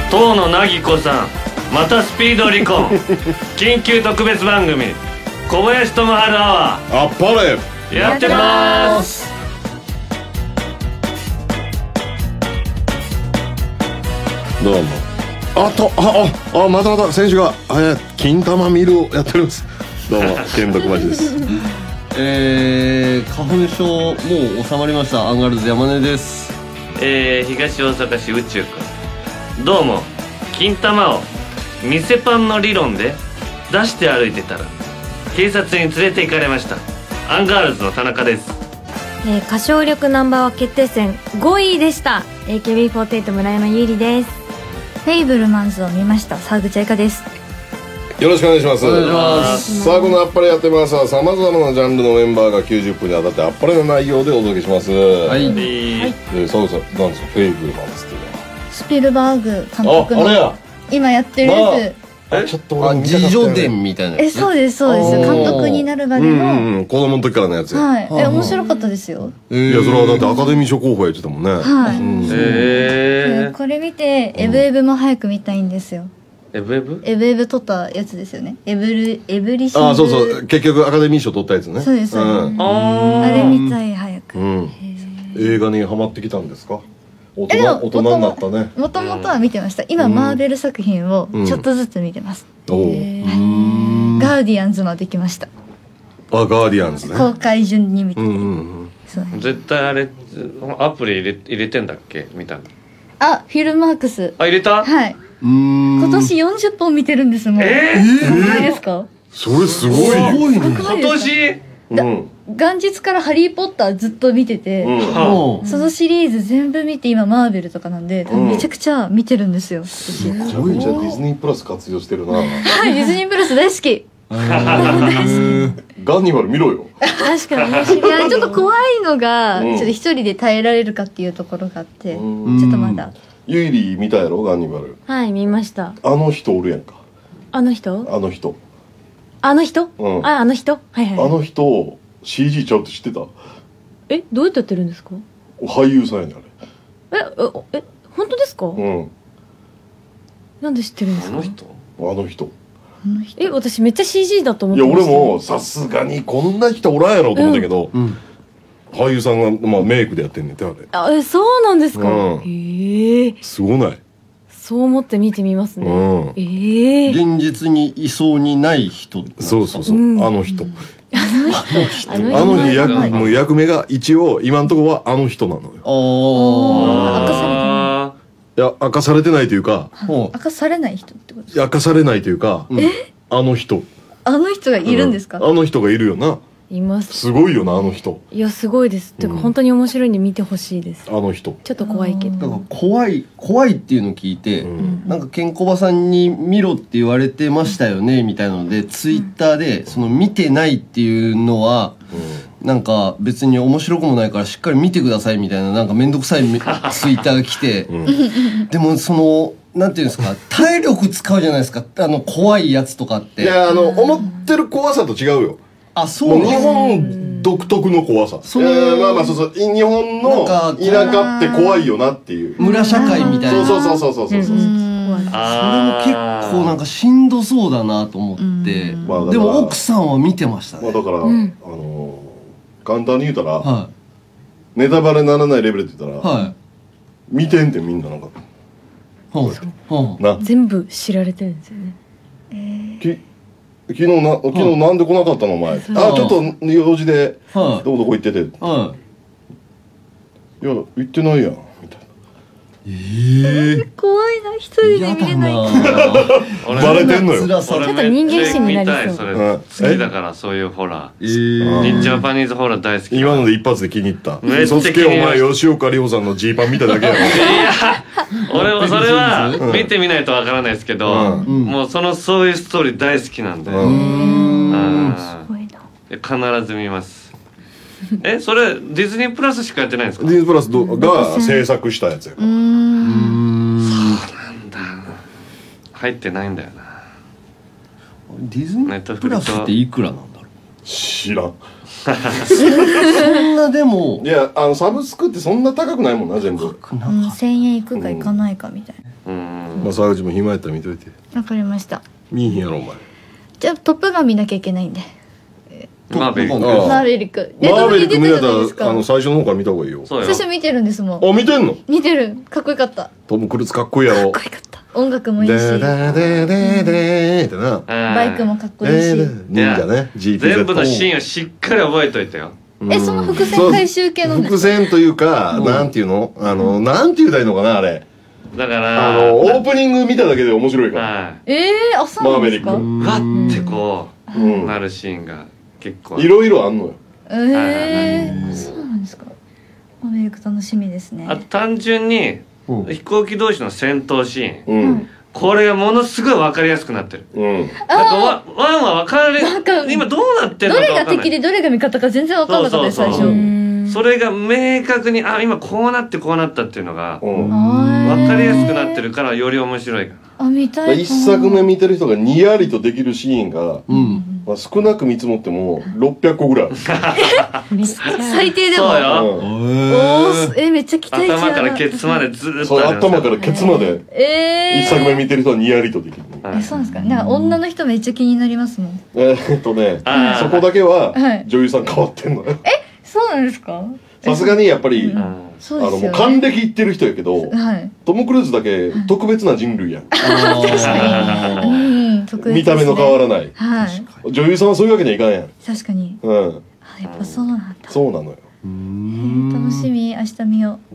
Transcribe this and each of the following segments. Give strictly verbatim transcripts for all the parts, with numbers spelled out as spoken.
当のなぎこさん、またスピード離婚緊急特別番組小林智春アワーあっぱれやってます。 どうも。あとあああまたまた選手がえ金玉ミルをやってるんです。どうも剣徳町です。 えー、花粉症もう収まりましたアンガールズ山根です。 えー、東大阪市宇宙くん、どうも金玉を店パンの理論で出して歩いてたら警察に連れて行かれましたアンガールズの田中です。 えー、歌唱力ナンバーワン決定戦ごいでした エーケービーフォーティーエイト 村山優里です。 フェイブルマンズを見ました沢口愛香です。 よろしくお願いします。 お願いします。 さあこのあっぱれやってますはさまざまなジャンルのメンバーがきゅうじゅっぷんにあたってあっぱれの内容でお届けします。はい。 はい、 え沢口さんなんですかフェイブルマンズっていうのは。 スピルバーグ監督のああれや今やってるやつ。 えちょっと俺あ自叙伝みたいなやつ。 えそうですそうです監督になるまでうんの、 うんうん子供の時からのやつや。 はいえ面白かったですよ。 いやそれはだってアカデミー賞候補やってたもんね。 はい。 えー、 これ見てエブエブも早く見たいんですよ。 エブエブエブエブ撮ったやつですよね。エブルエブリシング。 ああそうそう結局アカデミー賞取ったやつね。 そうですそうですうんああれ見たい早く。 うん映画にハマってきたんですか。大えでも人大人になったね。 もともとは見てました。今マーベル作品をちょっとずつ見てます。 おお。 ガーディアンズまで来ました。 あガーディアンズね。 公開順に見てて。 うんうんうん。 そう絶対あれアプリ入れ入れてんだっけ見たの。 あフィルマークス。 あ入れた。 はい。 うん今年よんじゅっぽん見てるんですもん。 えすごくないですか？ それすごいよ。 いね。 今年うん元日からハリーポッターずっと見てて、 うんもうそのシリーズ全部見て今マーベルとかなんで、 んめちゃくちゃ見てるんですよ。 すごいじゃあディズニープラス活用してるな。 はいディズニープラス大好き。 ガンニバル見ろよ。 確かに面白い。いやちょっと怖いのが、 うんちょっと一人で耐えられるかっていうところがあって、ちょうんっとまだ。 ユイリ見たやろガンニバル。 はい見ました。 あの人おるやんか。 あの人あの人。 あの人、 うんああの人はいはい、 あの人 シージー ちゃうって知ってた？ えどうやってやってるんですか？ 俳優さんやねあれ。 えええ本当ですか？ うんなんで知ってるんですか？ あの人あの人。 え私めっちゃ シージー だと思っいやてました。 俺もさすがにこんな人おらんやろと思ったけど、 うん俳優さんがまあメイクでやってんねんてあれ。 あえそうなんですか？ うんへえすごない？ そう思って見てみますね。 うんええ現実にいそうにない人。 そうそうそう、 うんあの人。 あのあの人役はいもう役目が一応今のところはあの人なのよ。 あ明かされてないあいや明かされてないというかあ。ほ明かされない人ってことですか？ 明かされないというか、あの人あの人がいるんですか？ うあの人がいるよな。 います。 すごいよなあの人。 いやすごいです。てかうん本当に面白いんで見てほしいです。 あの人。 ちょっと怖いけど。 なんか怖い怖いっていうのを聞いて、 うんなんかケンコバさんに見ろって言われてましたよねみたいなのでツイッターでその見てないっていうのはなんか別に面白くもないからしっかり見てくださいみたいななんかめんどくさいめツイッターが来て、でもそのなんていうんですか体力使うじゃないですかあの怖いやつとかっいて。 やあの思ってる怖さと違うよ。 あそうもう日なん本独特の怖さ。 そのいやまあまあそうそう日本のなんか田舎って怖いよなっていう。 村社会みたいな。 そうそうそうそうそうそう。 怖いそれも結あ構なんかしんどそうだなと思って、 まあだからでも奥さんは見てましたね。 まあだから、 んあのー簡単に言うたら、 はネタバレにならないレベルって言ったら、 いはい。 見てんってみんななんかほうほう。 な全部知られてるんですよね。 き昨日な昨日なんで来なかったのお前、あちょっと用事ではいどこどこ行ってて、いはや行ってないやんみたいい。ええ。 怖いな一人で嫌だ見れない。 な。 俺バレてんのよ辛さ。 俺ちょっと人間視になりそうめっちゃ見たいそれうん好きだからそういうホラえーえ。 うんジャパニーズホラー大好き今ので一発で気に入っためっちゃそすけお前吉岡里帆さんのジーパン見ただけやろいや俺はそれはうん見てみないとわからないですけど、 うんもうそのそういうストーリー大好きなんで、 ううんん怖いな。 必ず見ますえそれディズニープラスしかやってないんですか？ ディズニープラスどが制作したやつやからうーん。 なんだ入ってないんだよな。 ディズニープラスっていくらなんだろう。 知らんそんなでもいやあのサブスクってそんな高くないもんな全部なんかせんえんいくかいかないかみたいな。 ううんまあ沢口も暇やったら見といて。 わかりました。 見えへんやろお前。 じゃあトップガン見なきゃいけないんで。 マーベリックああマーベリック。 マーベリック見れたネットフリ出てるじゃないですからあの最初の方から見た方がいいよ。 そうよ最初見てるんですもん。 あ見てんの？ 見てる。かっこよかった。かトムクルーズかっこいいやろ。 っこよかった。音楽もいいし、 でででででってな。 バイクもかっこいいし。 でで忍者ね。ジーピーゼット。 全部のシーンをしっかり覚えといてよ。 え、その伏線回収系なんです伏か？ 線というか、なんていうのあの、なんて言うたらいいのかなあれ。 だからあの、オープニング見ただけで面白いから。 はええー、あ、そうなんですか？ マーベリッい、わってこう。 うんなるシーンが結構いろいろあんのよ。 ええー、そうなんですか。マーベリック楽しみですね。 あと単純にうん飛行機同士の戦闘シーン、 うん。 これがものすごい分かりやすくなってる。 うん。 なんかワワンは分かるなんか今どうなってんのどれがか分かんない敵でどれが味方か全然わかんなかったです、最そうそうそう初。 それが明確にあ今こうなってこうなったっていうのがうん。 分かりやすくなってるからより面白いかあ、見たい。 一作目見てる人がにやりとできるシーンが、 うん。 まあ、少なく見積もってもろっぴゃっこぐらいある。 最低でも。 そうようんおー、え、めっちゃ期待値頭からケツまでずーっそうとあるんですよ頭からケツまでえー。 一作目見てる人はにやりとできる。 え、そうなんですか。なんか女の人めっちゃ気になりますもん。 えーっとねあーそこだけははい女優さん変わってんのよ。 そうなんですか？ さすがにやっぱり、 うんあそうですよね。 のもう還暦いってる人やけど、 はい。 トム・クルーズだけ特別な人類やん。 あうん、特別見た目の変わらない。 はい。 女優さんはそういうわけにはいかんやん。 確かに。 うん。 あ、やっぱそうなんだ。 そうなのよ。 楽しみ、明日見よ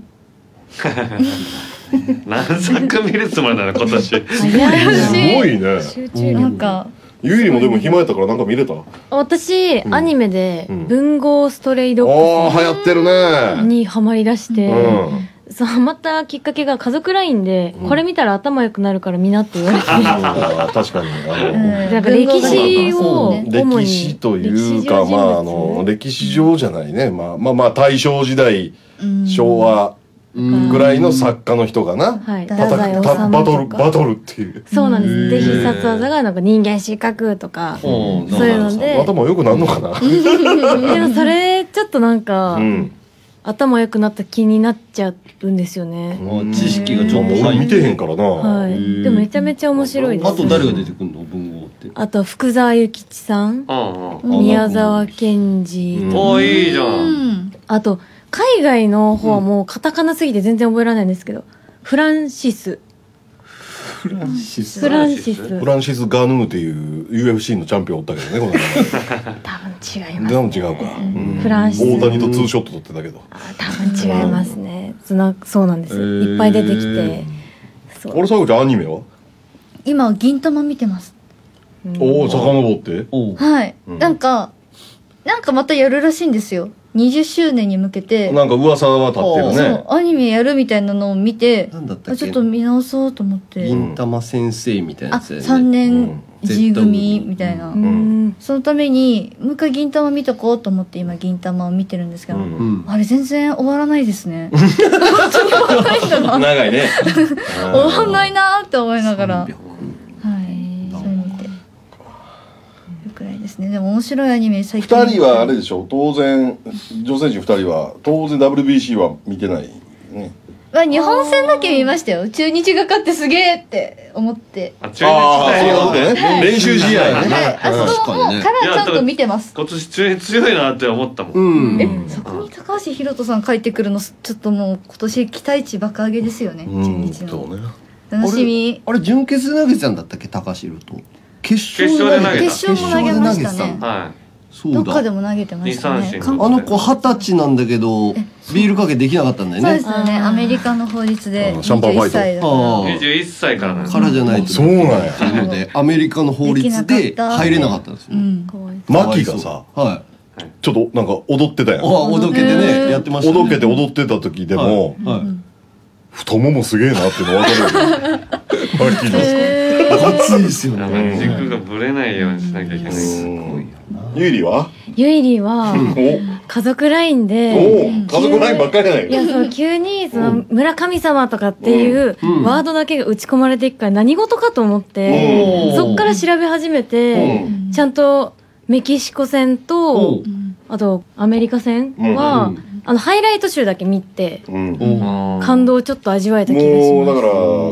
何作見るつもりなの今年すごいね。 う。 集中力なんか、 ゆいりもでも暇やったからなんか見れた？あ私、 うんアニメでうん文豪ストレイドあーッ流行ってるグスね。 にハマりだして、 うん。 そうハマったきっかけが家族ラインで、 うんこれ見たら頭良くなるから見なって言われて、 あー確かにあの。 うんなんか歴史を文豪が出てますもんね主に歴史というか歴史上人物まああの歴史上じゃないね、まあまあまあ大正時代うん昭和うんぐらいの作家の人がな、 はい、 たた太宰治たバトルとかバトルっていうそうなんです。でへー必殺技がなんか人間失格とか、 うんそういうので、 頭良くなんのかな。 でもそれちょっとなんか、 うん。 頭良くなった気になっちゃうんですよね。 あ知識がちょっと俺入って見てへんからな。 はい。 へーでもめちゃめちゃ面白いです。 あと誰が出てくるの文豪って。 あと福沢諭吉さん、 うんうん宮沢賢治とか、 おーいいじゃうんん。 あと海外の方はもうカタカナすぎて全然覚えられないんですけど、フランシスフランシスフランシスフランシス・ガヌーっていう ユーエフシー のチャンピオンおったけどねこの多分違います、 でも違うか。うんフランシス大谷とツーショット撮ってたけど。 あ多分違いますね。そなそうなんですよ、いっぱい出てきて、そう俺最後じゃアニメは？ 今、銀玉見てます。 おお遡って。 おうはい。 うんなんか、なんかまたやるらしいんですよ。にじゅっしゅうねんに向けて。 なんか噂は立ってるそうね。 アニメやるみたいなのを見て、 なんだったっけあちょっと見直そうと思って。 銀玉先生みたいなあ、 やつだよね。 さんねうんん G 組みたいな。 うんそのために、もう一回銀玉見とこうと思って今銀玉を見てるんですけど、 うんうん。 あれ全然終わらないですね。本当に終わらないんだな。 長いね。 終わんないなーって思いながら。はい。 さんびゃくそれ見て。くらいですね。でも面白いアニメ最近。 二人はあれでしょ。当然女性陣二人は当然 ダブリュービーシー は見てないね。 まあ日本戦だけ見ましたよ。中日が勝ってすげえって思って。 あ中日ああだよそういうことね。練習試合ね。 はい。あそこも確かにねからちゃんと見てます。 今年中日強いなって思ったもん、 うん。 え、そこに高橋宏斗さん帰ってくるのちょっともう今年期待値爆上げですよね。中うん日の。 そうね。 楽しみ。 あれ準決で投げてたんだったっけ高橋宏と。決勝決勝で投げた決勝も投げましたね。 はそうどっかでだ。 も投げてましたね。 二三振韓あの子二十歳なんだけどビールかけできなかったんだよねそうです。よね。アメリカの法律であシャンパンファイトにじゅういっさいだかあら。 あにじゅういっさいからなんですからじゃないと。 そうなんやっていうのでアメリカの法律で入れなかったんですよ。 うん。 かわいいマキがさ、 はい。 ちょっとなんか踊ってたやん。 あ、おどけてへねーやってましたね。 踊けて踊ってた時でも、 はい。 太ももすげえなっていうの分かるよね。マキの。 熱いですよなんね。 か軸がぶれないようにしなきゃいけない、 うんゆいりは？ ゆいりはお家族ラインおで、 家族ラインばっかりやないか。 いやそう急にその村神様とかっていううんワードだけが打ち込まれていくから何事かと思って、 うんそっから調べ始めて、ちゃんとメキシコ戦と、あとアメリカ戦は、 うんあのハイライト集だけ見て、 うん。 おうん感動をちょっと味わえた気がします。 もうだから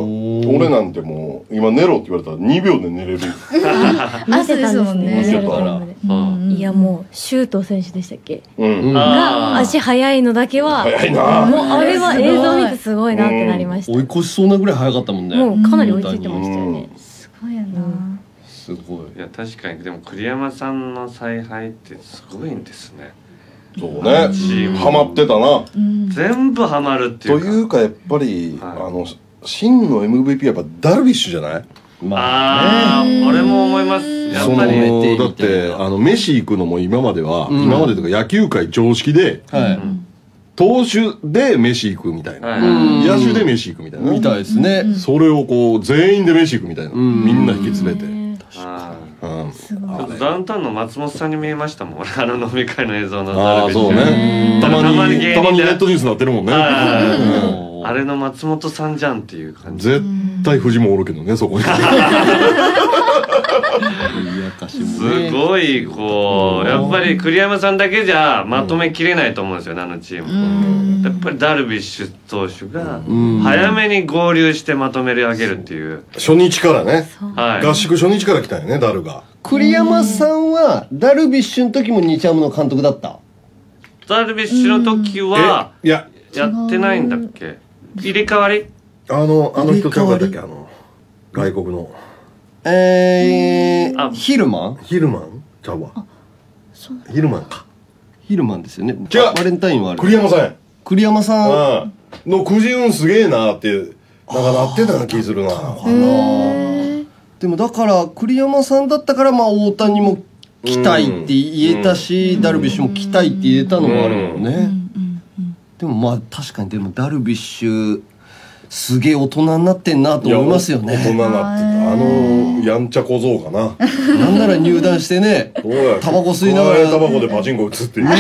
俺なんてもう今寝ろって言われたらにびょうで寝れる。 見てたんですね。 見てたリアルタイムでいやもう周東選手でしたっけ？ うんが足速いのだけは速いな。 もうあれは映像見てすごいなってなりました。 追い越しそうなぐらい速かったもんね。 もうかなり追いついてましたよね。 すごいよな。 すごい。 いや確かにでも栗山さんの采配ってすごいんですね。 そうね。ハマってたな。 全部ハマるっていうか。 というかやっぱりあの真の エムブイピー はやっぱダルビッシュじゃない？ ああ、俺も思います。やっぱりだってあの飯行くのも今までは、今までとか野球界常識で、投手で飯行くみたいな、野手で飯行くみたいな、 みたいですね。 それをこう全員で飯行くみたいな、みんな引き連れて。 ちょっとダウンタウンの松本さんに見えましたもん。俺あの飲み会の映像の。 ああそうね。たまにたまにネットニュースになってるもんね。 あれの松本さんじゃんっていう感じ。 絶対藤もおるけどねそこに。 すごいこうやっぱり栗山さんだけじゃまとめきれないと思うんですよ、あのチーム。やっぱりダルビッシュ投手が早めに合流してまとめ上げるっていう。 初日からね、 はい、 合宿初日から来たよね、ダルが。 栗山さんはダルビッシュの時も日ハムの監督だった？ ダルビッシュの時はえいややってないんだっけ？入れ替わり？ あのあの人ちゃうかったっけ、あの外国のえーヒルマン？ ヒルマンちゃうわ。ヒルマンか。 ヒルマンですよね。 違う、 バレンタインはある。 栗山さんや。 栗山さんのくじ運すげえなってなんかなってたような気するな。 でもだから栗山さんだったからまあ大谷も来たいって言えたし、ダルビッシュも来たいって言えたのもあるもんね。でもまあ確かにでもダルビッシュすげえ大人になってんなと思いますよね。 大人になってた。あのやんちゃ小僧かな。 なんなら入団してね、タバコ吸いながらタバコでパチンコ打つっていう。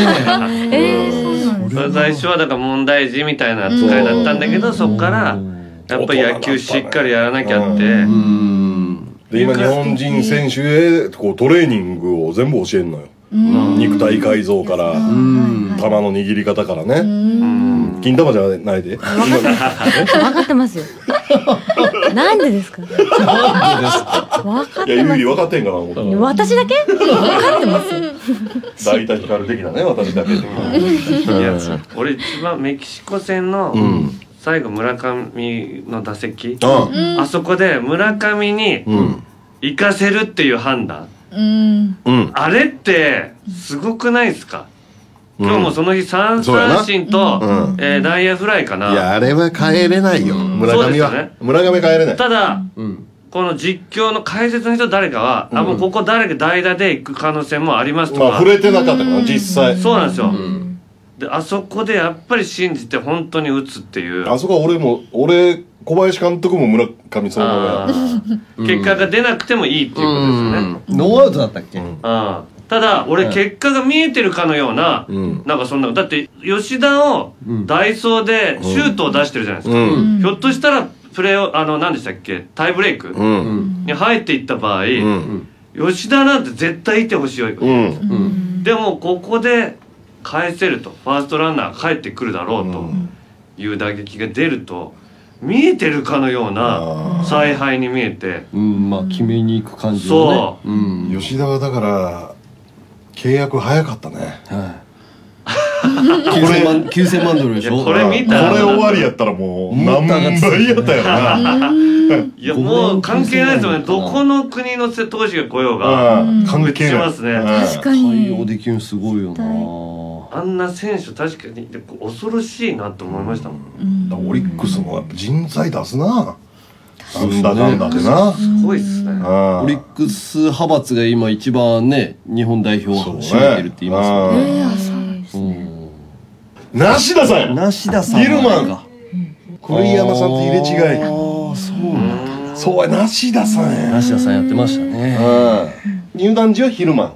最初はだから問題児みたいな扱いだったんだけど、そっからやっぱり野球しっかりやらなきゃって。 で今日本人選手へこうトレーニングを全部教えるのよ。肉体改造から球の握り方からね。金玉じゃないで。分かってますよ。なんでですか？分かってます。 いや、ゆい分かってんかな思った。 私だけ？分かってますよ。 大体光る的なね、私だけ。いや、俺一番メキシコ戦の最後村上の打席、あそこで村上に行かせるっていう判断、あれってすごくないですか？今日もその日三三振と内野フライかな。 いや、あれは帰れないよ、村上は。村上帰れない。 ただこの実況の解説の人誰かは、あ、もうここ誰か代打で行く可能性もありますとか。 まあ触れてなかったから実際。 そうなんですよ。であそこでやっぱり信じて本当に打つっていう。 あそこは俺も俺小林監督も村上そのまま結果が出なくてもいいっていうことですよね。 ノーアウトだったっけ？ ああ。ただ俺結果が見えてるかのような、なんかそんな、だって吉田をダイソーでシュートを出してるじゃないですか。ひょっとしたらプレーをあの何でしたっけ、タイブレイクに入っていった場合、吉田なんて絶対いてほしいわけ。でもここで返せると、ファーストランナー帰ってくるだろうという打撃が出ると見えてるかのような采配に見えて、 うんまあ決めに行く感じのね。 そう吉田はだから契約早かったね。 きゅうせんまんきゅうせんまんドルでしょ。 これ見たらこれ終わりやったらもう何倍やったよな。 いやもう関係ないですよね。どこの国の投手が来ようが関係ない。 ますね。 確かに対応できるのすごいよな。 あんな選手確かに恐ろしいなと思いましたもん。 オリックスもやっぱ人材出すな。なんだかんだでな。 すごいっすね。 オリックス派閥が今一番ね日本代表を占めてるって言いますよね。 梨田さんや。 梨田さん。 ヒルマン。栗山さんと入れ違い。 ああそうなんだ。 そうや、梨田さんや。 梨田さんやってましたね。 入団時はヒルマン。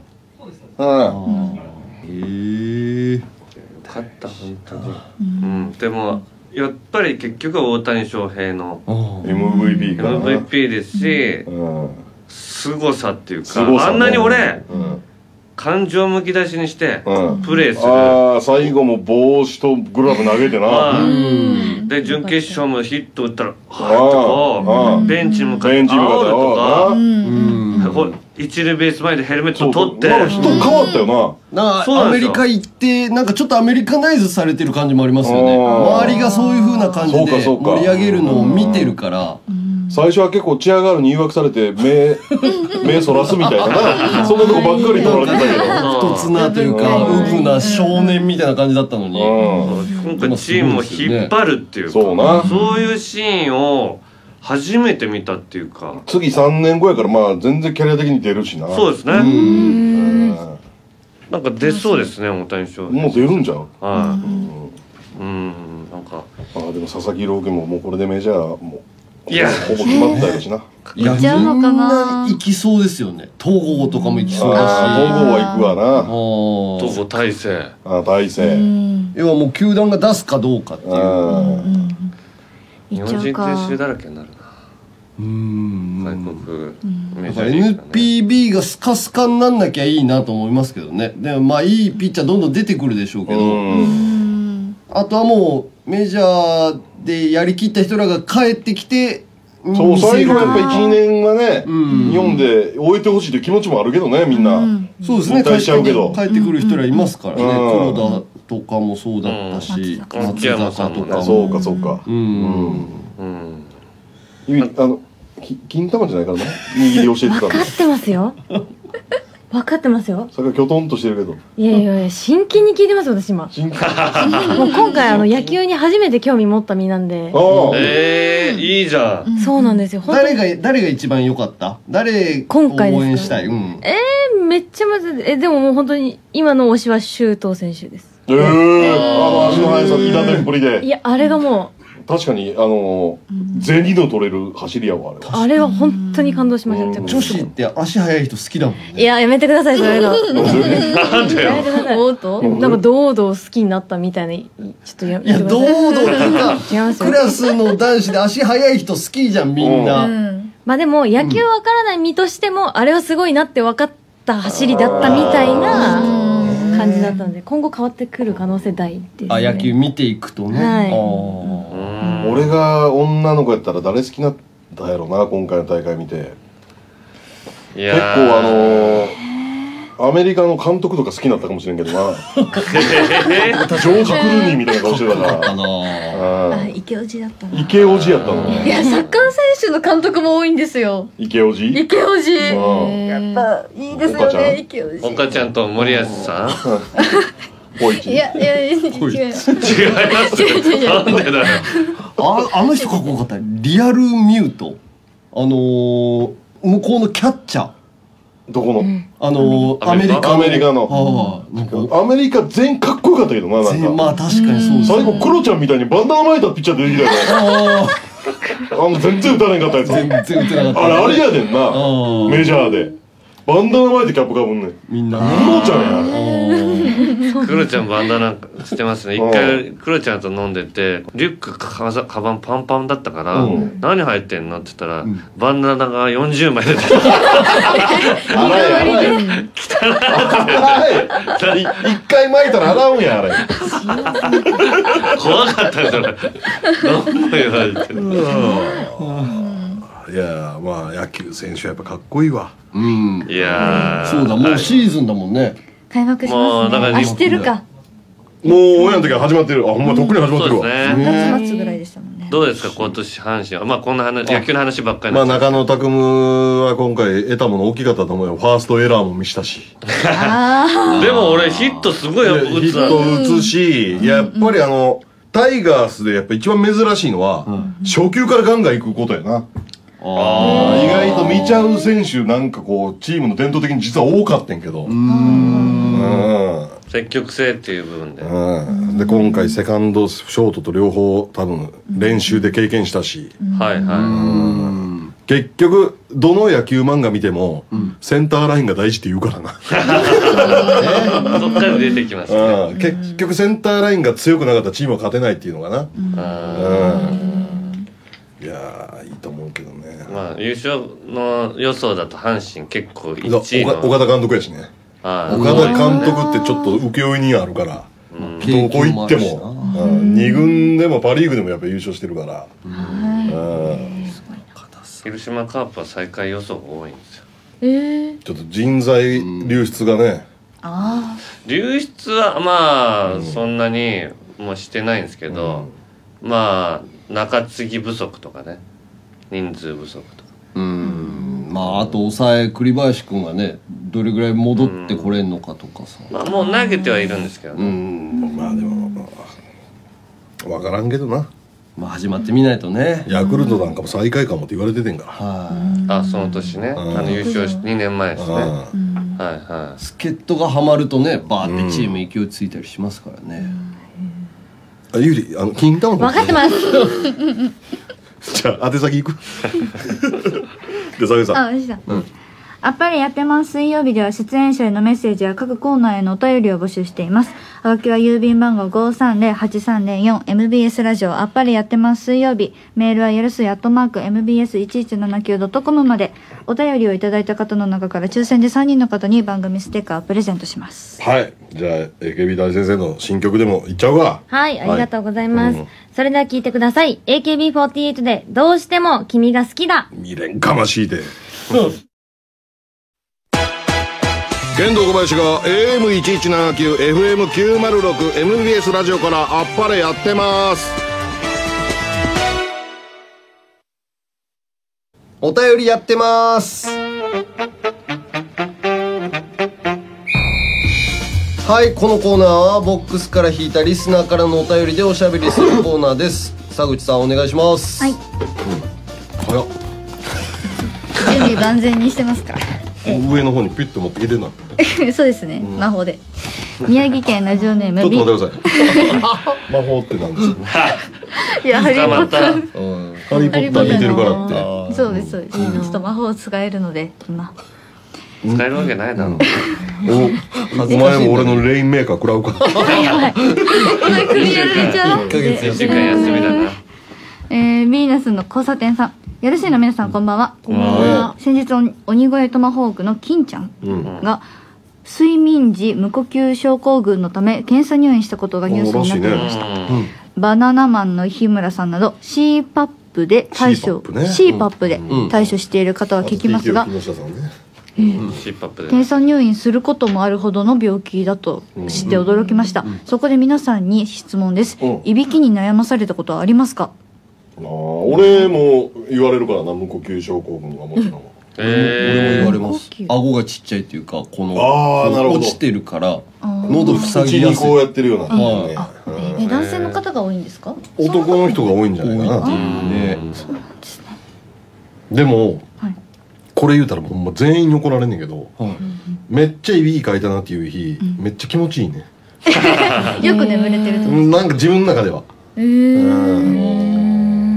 へえ。 勝った本当に。うん。でもやっぱり結局は大谷翔平のエムブイピー かエムブイピー ですし、凄さっていうか、あんなに俺感情むき出しにしてうんプレーする、 ああ最後も帽子とグラブ投げてなはいで準決勝もヒット打ったら「はい」 あとあかベンチに向かってベンチに向かって煽るとかうんほ一塁ベース前でヘルメッそうそうト取ってなんか人変わったよななそうなんですよアメリカ行ってなんかちょっとアメリカナイズされてる感じもありますよね。 あー周りがそういう風な感じでそうかそうか盛り上げるのを見てるから最初は結構チアガールに誘惑されて目目そらすみたいななそんなとこばっかり取られてたけど不突なというかうんウブな少年みたいな感じだったのにうん今回チームを引っ張るっていうかそうなそういうシーンを初めて見たっていうか次さんねんごやからまあ全然キャリア的に出るしなそうですねうんなんか出そうですね大谷翔平もう出るんじゃんはいうんなんかあーでも佐々木朗希ももうこれでメジャーもういやほぼ決まったやろしな。 いや行っちゃうのかなみんな行きそうですよね。東郷とかも行きそうだしああ東郷は行くわな。 あー東郷大勢ああ大勢。 うん要はもう球団が出すかどうかっていうあ日本人行っちゃうかと一緒だらけになるなうん外国メだからジャーリーグエヌピービー がスカスカになんなきゃいいなと思いますけどね。でもまあいいピッチャーどんどん出てくるでしょうけうど、 ん。 あとはもうメジャーでやりきった人らが帰ってきてそう見せる最後やっぱいちにねんはねうん日本で終えてほしいという気持ちもあるけどねみんな。 そうですね、 引退しちゃうけど帰ってくる人らいますからね、 うん黒田とかもそうだったし、 うん松山さんもねとかそうかそうか。 ううんん。 うんゆいあのき金玉じゃないからな握り教えてたんで分かってますよ分かってますよそれがきょとんとしてるけどいやいやいや真剣に聞いてます私今真剣あもう今回あの野球に初めて興味持った身なんであええいいじゃんそうなんですよ本当に誰が誰が一番良かった誰を今回ですか応援したい、うん、 えー、めっちゃまずえでももう本当に今の推しは周東選手ですええあの足の速さ板天ぷりいでやあれがも確かにあの銭の取れる走りやわあれは。 うあれは本当に感動しましたうん女子って足速い人好きだもんね。 いややめてくださいそれがなんでよやめてくださいおっとなんか堂々好きになったみたいなちょっとやいやめてくだ堂々 さいっていうか違いますよクラスの男子で足速い人好きじゃんみんな、 うんまあでも野球わからない身としても、あれはすごいなって分かった走りだったみたいな感じだったので今後変わってくる可能性大です、ね、 あ野球見ていくとね、 はいあー俺が女の子やったら誰好きになったやろな今回の大会見ていや結構あのーアメリカの監督とか好きになったかもしれんけどなジョージ・クルーニーみたいな顔してたかあのーらあ池オジだったな池オジやったのいやサッカー選手の監督も多いんですよ池オジ池オジうんやっぱいいですよ岡ちゃんね池オジ岡ちゃんと森保さんポイチいやいやいや違う違いますなんでだよああの人かっこよかったリアルミュートあのー、向こうのキャッチャーどこのあのー、アアメリカメリカアメリカのああなんかアメリカ全員かっこよかったけどななんか全まあ確かにそうです最後クロちゃんみたいにバンダナ巻いたピッチャー出てきたよねああの全然打たれんかったやつあ全然打てなかったあれあれやでんなあメジャーでバンダナ巻いてキャップかぶんねんクみんなロちゃんやあれクロちゃんバンダナしてますね一回クロちゃんと飲んでてリュックかざカバンパンパンだったからうん何入ってんのって言ったらんバンダナがよんじゅうまい出てきた洗え洗え洗えい一回巻いたら洗うんやあれ怖かったそれ何も言われてるいやまあ野球選手はやっぱかっこいいわうんいやーそうだもうシーズンだもんね開幕しもうだからますねあしてるかもう親の時は始まってるあほんまとっくに始まってるわそうですねさんがつ末ぐらいでしたもんねどうですか今年阪神はまあこんな話野球の話ばっかりまあなっちゃう中野拓夢は今回得たもの大きかったと思うよファーストエラーも見したしあでも俺ヒットすごいやっぱ打つなヒット打つしやっぱりあのタイガースでやっぱ一番珍しいのは初球からガンガン行くことやなあ意外と見ちゃう選手なんかこうチームの伝統的に実は多かったんけどうん積極性っていう部分でうんで今回セカンドショートと両方多分練習で経験したしはいは結局どの野球漫画見てもセンターラインが大事って言うからないどっから出てきますねうん結局センターラインが強くなかったらチームは勝てないっていうのかなあうんいやーいいと思うけどねーまあ優勝の予想だと阪神結構いちいの岡岡田監督やしねはい岡田監督ってちょっと請負にあるから、どこ行ってもに軍でもパ・リーグでもやっぱ優勝してるから。 広島カープは最下位予想が多いんですよ。 えー、 ちょっと人材流出がね、 あ流出はまあそんなにもうしてないんですけど、まあ中継ぎ不足とかね、人数不足とか。 うん、まああと抑え栗林君がねどれぐらい戻ってこれんのかとかさ、 まあもう投げてはいるんですけどね。 うん、 まあでも分からんけどな。 まあ始まってみないとね。 ヤクルトなんかも最下位かもって言われててんから。 はい。 あ、その年ね、あの優勝しにねんまえですね。はいはい。 助っ人がハマるとね、バーってチーム勢いついたりしますからね。 あ、ゆり、あの金玉分かってます。 じゃあ宛先いく。で、さげさん。 あ、私だ。あっぱれやってます。水曜日では出演者へのメッセージや各コーナーへのお便りを募集しています。はがきは郵便番号 ごーさんぜろはちさんぜろよん エムビーエス ラジオあっぱれやってます水曜日。メールはやるすいアットマーク エムビーエスいちいちななきゅうドットコム まで。お便りをいただいた方の中から抽選でさんにんの方に番組ステッカーをプレゼントします。 はい。じゃあ エーケービー 大先生の新曲でもいっちゃうか。 はい、ありがとうございます。 はいうん、 それでは聞いてください。エーケービーフォーティーエイト でどうしても君が好きだ。 未練かましいで。剣道小林が エーエムいちいちななきゅう エフエムきゅうまるろく エムビーエス ラジオからあっぱれやってます。 お便りやってます。はい、このコーナーはボックスから引いたリスナーからのお便りでおしゃべりするコーナーです。佐口さんお願いします。 はい。 早っ。 準備万全にしてますか。 上の方にピュッと持ってきてんな。 そうですね、魔法で。宮城県ラジオネーム。 ちょっと待ってください。魔法ってなんですか。 いや、ハリーポッター。 ハリーポッター見てるからって。 そうですそうです。ちょっと魔法使えるので今。 使えるわけないだろ。 お前も俺のレインメーカー食らうか。 クリアれちゃう。 いっかげついっしゅうかん休みだな。 えー、ビーナスの交差点さん。やるしいの皆さんこんばんは。 こんばんは。 先日鬼越トマホークの金ちゃんが睡眠時無呼吸症候群のため検査入院したことがニュースになっていました。バナナマンの日村さんなど シーパップ で対処 シーパップ で対処している方は聞きますが、検査入院することもあるほどの病気だと知って驚きました。そこで皆さんに質問です。いびきに悩まされたことはありますか？ ああ、俺も言われるからな、無呼吸症候群はもちろん。 俺も言われます。顎がちっちゃいっていうか、このあーなるほど落ちてるから喉塞ぎ口にやすい。 こうやってるようなね。 あ、え、男性の方が多いんですか？ 男の人が多いんじゃないかな。 ね。 でもはいこれ言うたらほんま全員に怒られんねんけど、めっちゃいびきかいたなっていう日、めっちゃ気持ちいいね。 よく眠れてると。 うんなんか自分の中では。 えー。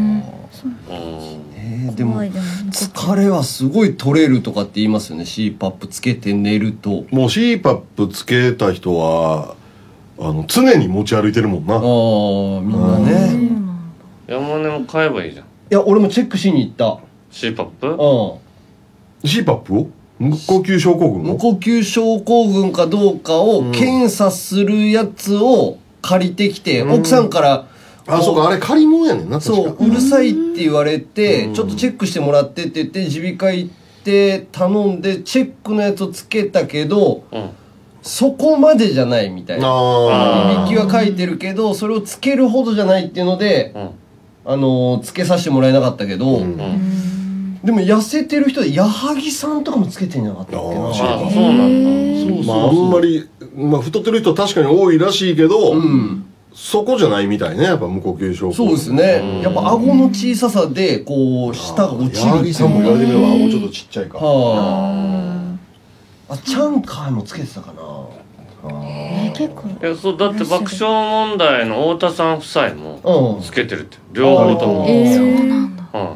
えーでも疲れはすごい取れるとかって言いますよね。シーパップ つけて寝ると。 もう シーパップ つけた人はあの常に持ち歩いてるもんな。 ああ、みんなね。 山根も買えばいいじゃん。 いや、俺もチェックしに行った。 シーパップ。 うん。 シーパップ を無呼吸症候群を無呼吸症候群かどうかを検査するやつを借りてきて、奥さんからあ、そうか、あれ借り物やねんな。 そううるさいって言われて、ちょっとチェックしてもらってって言って耳鼻科行って頼んでチェックのやつをつけたけど、 うんそこまでじゃないみたいな。 あいびきは書いてるけどそれをつけるほどじゃないっていうので、 うんあのつけさせてもらえなかったけど、 うんでも痩せてる人で矢作さんとかもつけてんじゃなかったっけな。 あーあ、そうなんだ。 まああんまり、まあ、太ってる人は確かに多いらしいけど、 うんそこじゃないみたいね、やっぱ無呼吸症候群。 そうですね。やっぱ顎の小ささでこう舌が落ちるっていう。 矢作さんも言われてみれば顎ちょっとちっちゃいか。 はあ。あ、チャンカーもつけてたかな。 えー、結構。 いや、そうだって爆笑問題の太田さん夫妻もうん。 つけてるって。両方とも。 えー、そうなんだ。 うん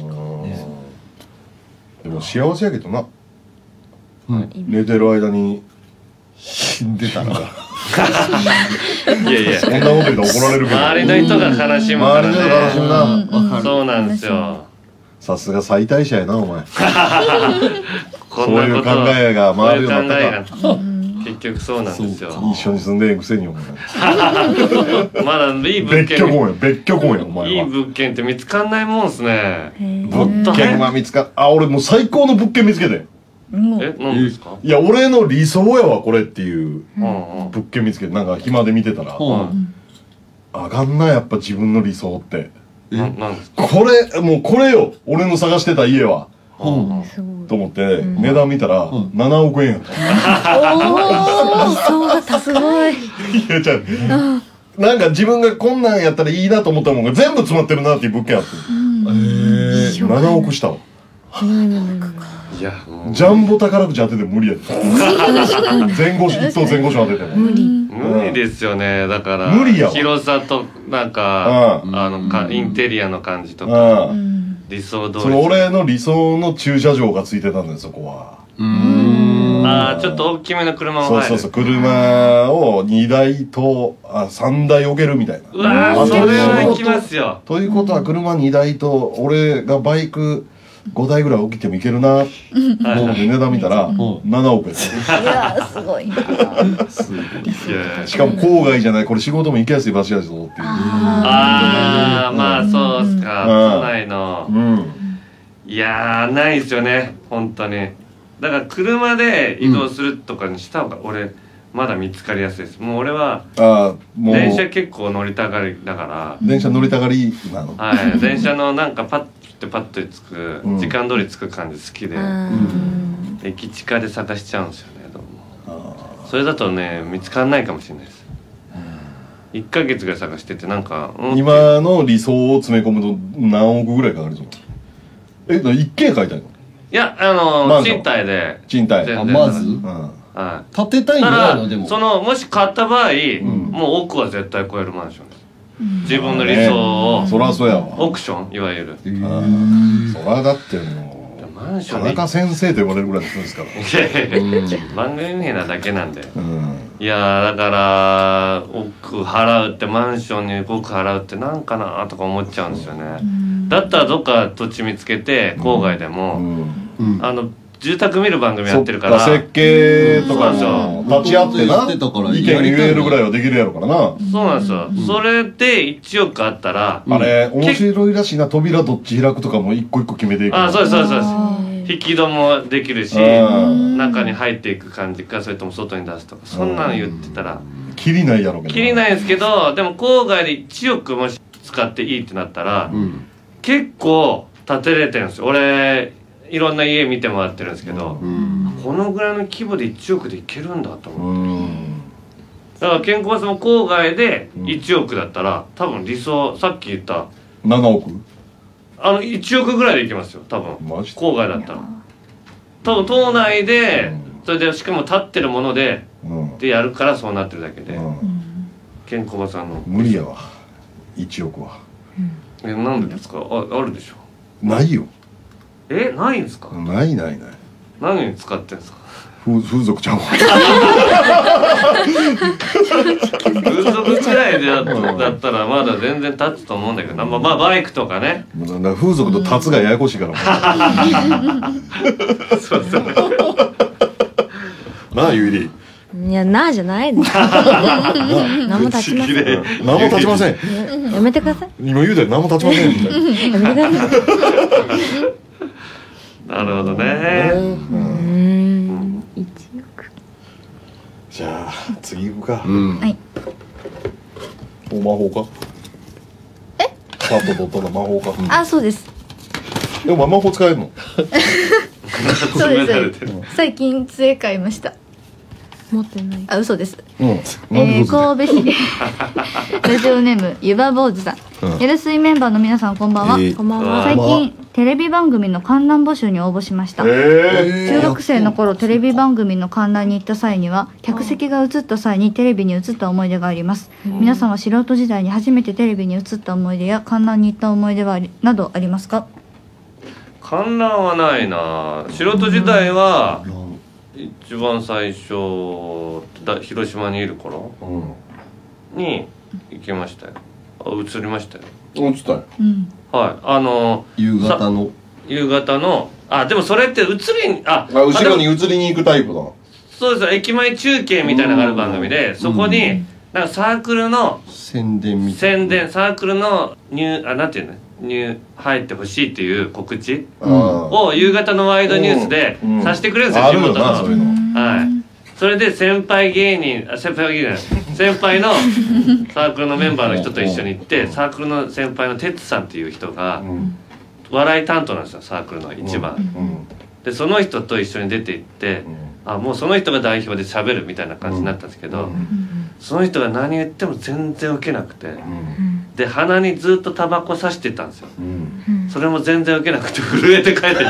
でも幸せやけどな、 うん寝てる間に死んでたら。 いやいや、 そんなこと言ったら怒られるけど、 周りの人が悲しむから周りの人が悲しむね。 な。 うんうんそうなんですよ。 さすが最大者やな、お前。 こそういう考えが回るようになったか。 そういう考えが結局そうなんですよ。 一緒に住んでんくせにお前まだいい物別居婚件や別居婚やお前はいい物件って見つかんないもんすね。 物件は見つかあ俺もう最高の物件見つけてえ、何ですか？ いや俺の理想やわこれっていううんうん物件見つけてなんか暇で見てたらあかんなやっぱ自分の理想ってななんですか？ これもうこれよ俺の探してた家はうんうんすごい。 と思って値段見たらななおくえんやったおお、理想がすごい。 いやじゃあなんか自分がこんなんやったらいいなと思ったもんが全部詰まってるなっていう物件あってえななおくしたわいやもうジャンボ宝くじ当てても無理やで前後一等前後賞当てても無理。 無理ですよね。だから無理やわ広さとなんかうんあのかインテリアの感じとかうん理想通り。 その俺の理想の駐車場がついてたんだよそこはああちょっと大きめの車も入る。 そうそうそう車をにだいとあさんだい置けるみたいなうわーそれは行きますよ。 ということは車にだいと俺がバイクごだいぐらい起きてもいけるなと思って値段見たらななおく円いやーすごいな。 いやいやしかも郊外じゃないこれ仕事も行きやすい場所やぞっていうああまあそうっすか。 うん都内のうんいやーないですよね本当に。だから車で移動するとかにした方が俺まだ見つかりやすいです。もう俺はああもう電車結構乗りたがりだから電車乗りたがりなのはい電車のなんかパッてパッと着くうん時間通り着く感じ好きで駅地下で探しちゃうんですよねどうも。それだとね見つかんないかもしれないです。いっかげつぐらい探しててなんかうん今の理想を詰め込むと何億ぐらいかかるぞえ一軒家買いたいのいやあのマンション賃貸で賃貸全然あまずうんはい建てたいんじゃたないのでもだそのもし買った場合、 んもう億は絶対超えるマンションです、自分の理想を、 そらそうやわオークションいわゆるうんそらだってもうマンションで田中先生と呼ばれるぐらいの人ですからいやいやいや番組名なだけなんでうんいやーだから億払うってマンションに億払うってなんかなとか思っちゃうんですよね、だったらどっか土地見つけて郊外でも、 うんあの住宅見る番組やそってるから設計とかそうも立ち会ってな言ってたから意見言えるぐらいはできるやろからなそうなんですよ、それでいちおくあったら、 あれ面白いらしいな扉どっち開くとかも一個一個決めていくあそうですそうですそうです引き戸もできるしうん中に入っていく感じかそれとも外に出すとかそんなの言ってたらきりないやろうけどきりないんですけどでも郊外でいちおくもし使っていいってなったら、 うん結構建てれてるんですよ。俺いろんな家見てもらってるんですけど、 うんこのぐらいの規模でいちおくでいけるんだとう思って、 んだから健康さんも郊外でいちおくだったら多分理想さっき言ったななおくあのいちおくぐらいでいけますよ多分マジで郊外だったら多分島内でうんそれでしかも立ってるものでうんでやるからそうなってるだけでうん健康さんの無理やわいちおくはえなんでですかああるでしょないよえないんですかないないない何に使ってんですか風風俗ちゃんは風俗くらいでだだったらまだ全然立つと思うんだけどなまあまあバイクとかねなんか風俗とタツがややこしいからそうそうなあゆいりいや、なあじゃないです。何も立ちません。 れ何も立ちませんやめてください。 今言うたよ何も立ちませんみたいなやめてください。 なるほどねうーん。一億。 じゃあ次行くかうんはい。 お魔法かえパッと取ったら魔法かあ、そうです。 でも魔法使えるのそうで詰められてるす。最近杖買いました。 持ってない。 あ、嘘です。 うんえー、神戸市ラジオネームゆば坊主さん、 うんエルスイメンバーの皆さんこんばんは、 えーこんばんは。 最近テレビ番組の観覧募集に応募しました、 え中学生の頃テレビ番組の観覧に行った際には客席が映った際にテレビに映った思い出があります、皆さんは素人時代に初めてテレビに映った思い出や観覧に行った思い出はありなどありますか？ 観覧はないな素人時代は一番最初だ広島にいる頃うんに行きましたよあ映りましたよ落ちたようんはいあの夕方の夕方のあでもそれって映りにああ後ろにあでも移りに行くタイプだそうです、駅前中継みたいなのがある番組で、そこになんかサークルの宣伝みたいな。 宣伝、サークルの入あなんていうの入入ってほしいっていう告知を夕方のワイドニュースでさせてくれるんですよ、地元の。はい。それで先輩芸人あ先輩芸人先輩のサークルのメンバーの人と一緒に行って、サークルの先輩の哲さんっていう人が笑い担当なんですよ、サークルの一番。でその人と一緒に出て行って、あもうその人が代表で喋るみたいな感じになったんですけど、その人が何言っても全然ウケなくて、で鼻にずっとタバコ刺してたんですよ。それも全然ウケなくて震えて帰ってきま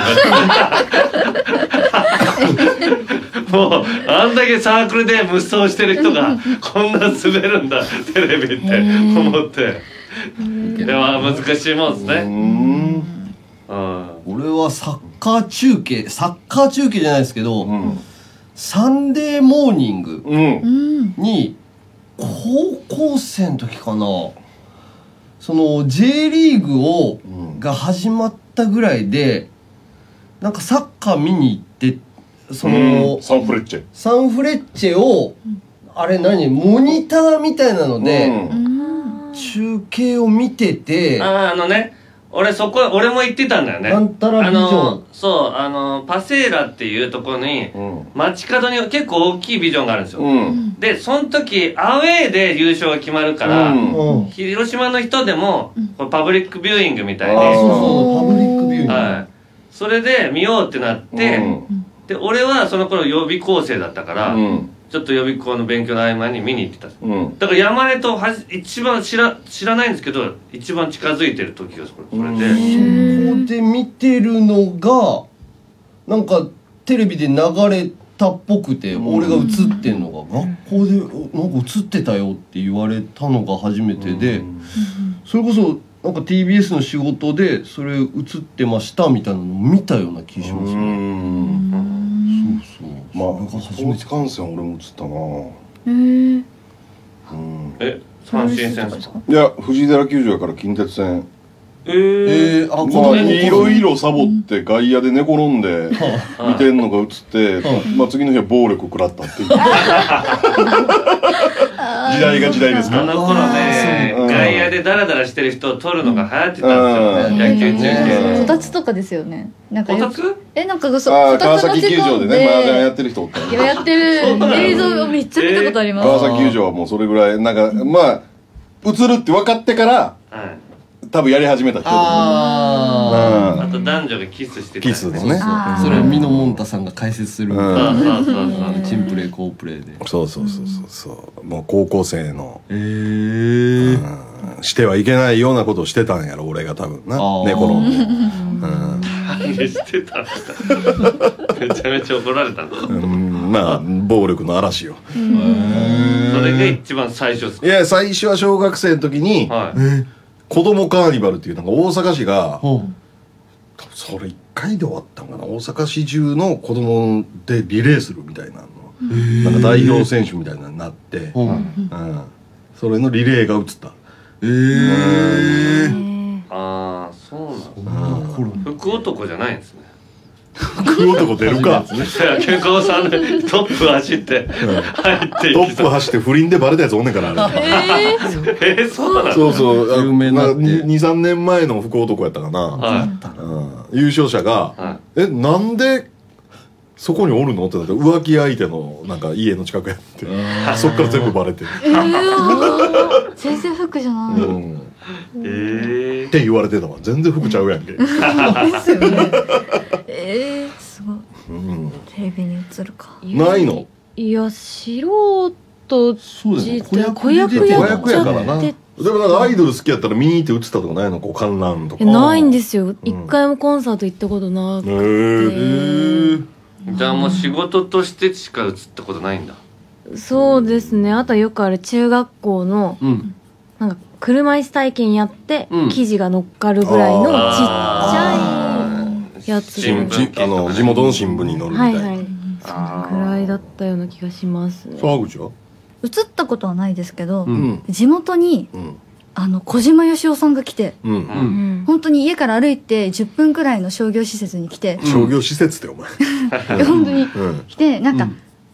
したもうあんだけサークルで無双してる人がこんな滑るんだテレビって思って、でも難しいもんですね。うん、 俺はサッカー中継サッカー中継じゃないですけど、うん、サンデーモーニングに高校生の時かな、その J リーグを、うん、が始まったぐらいでなんかサッカー見に行ってその、 うん、サンフレッチェサンフレッチェを、うん、あれ何モニターみたいなので、うん、中継を見てて、 ああのね俺そこ俺も行ってたんだよね。 なんたらビジョン、 あのそうあのパセーラっていうところに、うん、街角に結構大きいビジョンがあるんですよ、うん、でその時アウェーで優勝が決まるから、うん、広島の人でも、うん、これパブリックビューイングみたいで、 あそうそうパブリックビューイング、 はい、それで見ようってなって、うん、で俺はその頃予備校生だったから、うん、ちょっと予備校の勉強の合間に見に行ってた、うん、だから山根とは一番知ら知らないんですけど一番近づいてる時がそれで、そこで見てるのがなんかテレビで流れたっぽくて、うん、俺が映ってんのが学校でなんか映ってたよって言われたのが初めてで、うん、それこそなんか ティービーエス の仕事でそれ映ってましたみたいなのを見たような気しますね。うん、そうそうまあスポーツ観戦俺も映ったな。 へー、 うん、え阪神戦ですか？ いや藤井寺球場から近鉄線。 えー、 えー、あまあいろいろサボって外野で寝転んで見てんのが映って、まあ次の日は暴力食らったっていう時代が時代ですか。 あの頃ね外野でダラダラしてる人を撮るのが流行ってたんですよ、野球中継。 こたつとかですよね。なんかこたつえなんかそあ川崎球場でね麻雀やってる人おったよ。やってる映像をめっちゃ見たことあります。 川崎球場はもうそれぐらいなんかまあ映るって分かってから多分やり始めた人。 ああ、あと男女がキスしてた、 キスのね。 それをミノモンタさんが解説する。 そうそうそうそう。 チンプレーコープレーで。 そうそうそうそうそう。もう高校生のしてはいけないようなことをしてたんやろ俺が多分な。寝転んで。 何してたんだ。めちゃめちゃ怒られたんだ。 まあ暴力の嵐よ。 それが一番最初ですか？ いや最初は小学生の時に。子供カーニバルっていうなんか大阪市がそれいっかいで終わったんかな。大阪市中の子供でリレーするみたいなのなんか代表選手みたいなのになって、うん、それのリレーが映った。 えー、ああそうなんだ。福男じゃないんですね。 福男出るか。 健康さんでトップ走って入っていトップ走って不倫でバレたやつおんねんからあれ。 えー、えー、そうなの？ そうそう有名なにさんねんまえの福男やったかな、はい、優勝者が、はい、えなんでそこにおるのってなって浮気相手のなんか家の近くやってそっから全部バレてる。 えー、全然服じゃない、うん、 えー、 って言われてたわ。全然服ちゃうやんけ。 ですよね。えー、すごい、うん、テレビに映るかないの？ いや素人そうだよね。 子役やっちゃってやからな。でもなんかアイドル好きやったら見に行って映ったとかないの？こう観覧とかないんですよ。一、うん、回もコンサート行ったことなくて、えー、じゃあもう仕事としてしか映ったことないんだ。 そうですね。あとはよくある中学校の、うん、なんか車椅子体験やって、うん、記事が乗っかるぐらいのちっちゃいやつで、 あの地元の新聞に載るみたいな、はいはい、 そのくらいだったような気がしますね。 沢口は映ったことはないですけど、うん、地元に、うん、あの小島よしおさんが来て、うんうん、本当に家から歩いてじゅっぷんくらいの商業施設に来て、 商業施設ってお前本当に来てなんか、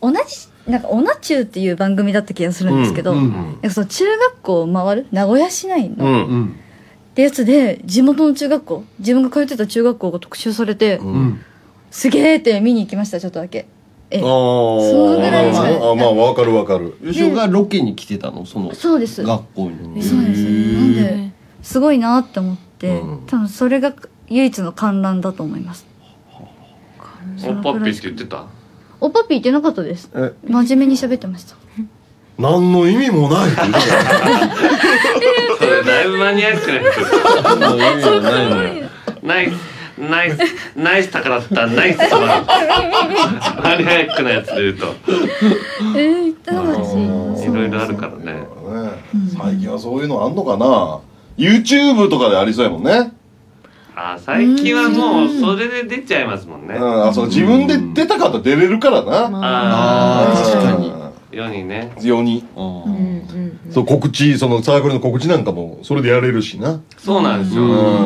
同じなんかオナチューっていう番組だった気がするんですけど、なんかその中学校を回る名古屋市内のってやつで地元の中学校自分が通ってた中学校が特集されて、すげーって見に行きました。ちょっとだけ。えそのぐらいしか。 あまあわかるわかる。 吉尾がロケに来てたのそのそうです学校に。 そうです。なんですごいなって思って、多分それが唯一の観覧だと思います。 おっぱっぴーって言ってた？ おっぱっぴー言ってなかったです。真面目に喋ってました。 何の意味もないって言ってた。 それだいぶマニアックなやつ。何の意味もないのよ。ナイスナイスナイス宝だったナイス様。マニアックなやつで言うと。 えー、言ってなかったし。 いろいろあるからね。 最近はそういうのあんのかな。YouTube とかでありそうやもんね。 あ最近はもうそれで出ちゃいますもんね。 うんあそう自分で出たかったら出れるからな。 ああ確かに。 世にね。 世に。そう告知そのサークルの告知なんかもそれでやれるしな。 そうなんですよ。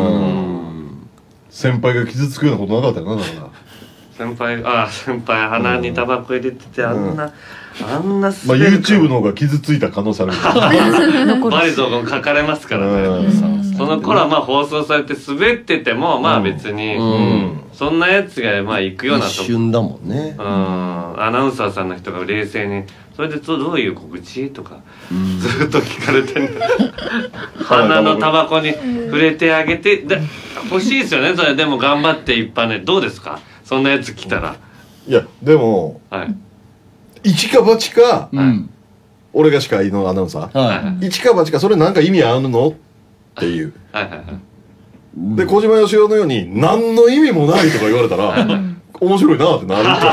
先輩が傷つくようなことなかったよなだから。 先輩あ先輩鼻にタバコ入れててあんなあんなまあ YouTube の方が傷ついた可能性ある。 バリゾーが書かれますからね。その頃はまあ放送されて滑っててもまあ別にそんなやつがまあ行くようなと一瞬だもんね。 うんアナウンサーさんの人が冷静にそれでどういう告知とかずっと聞かれてる。鼻のタバコに触れてあげてで欲しいですよね。それでも頑張って一般でどうですかそんなやつ来たら。 いやでもはい一か八か俺が司会のアナウンサー一か八かそれなんか意味あるのっていう。で小島よしおのように何の意味もないとか言われたら面白いなってなるから。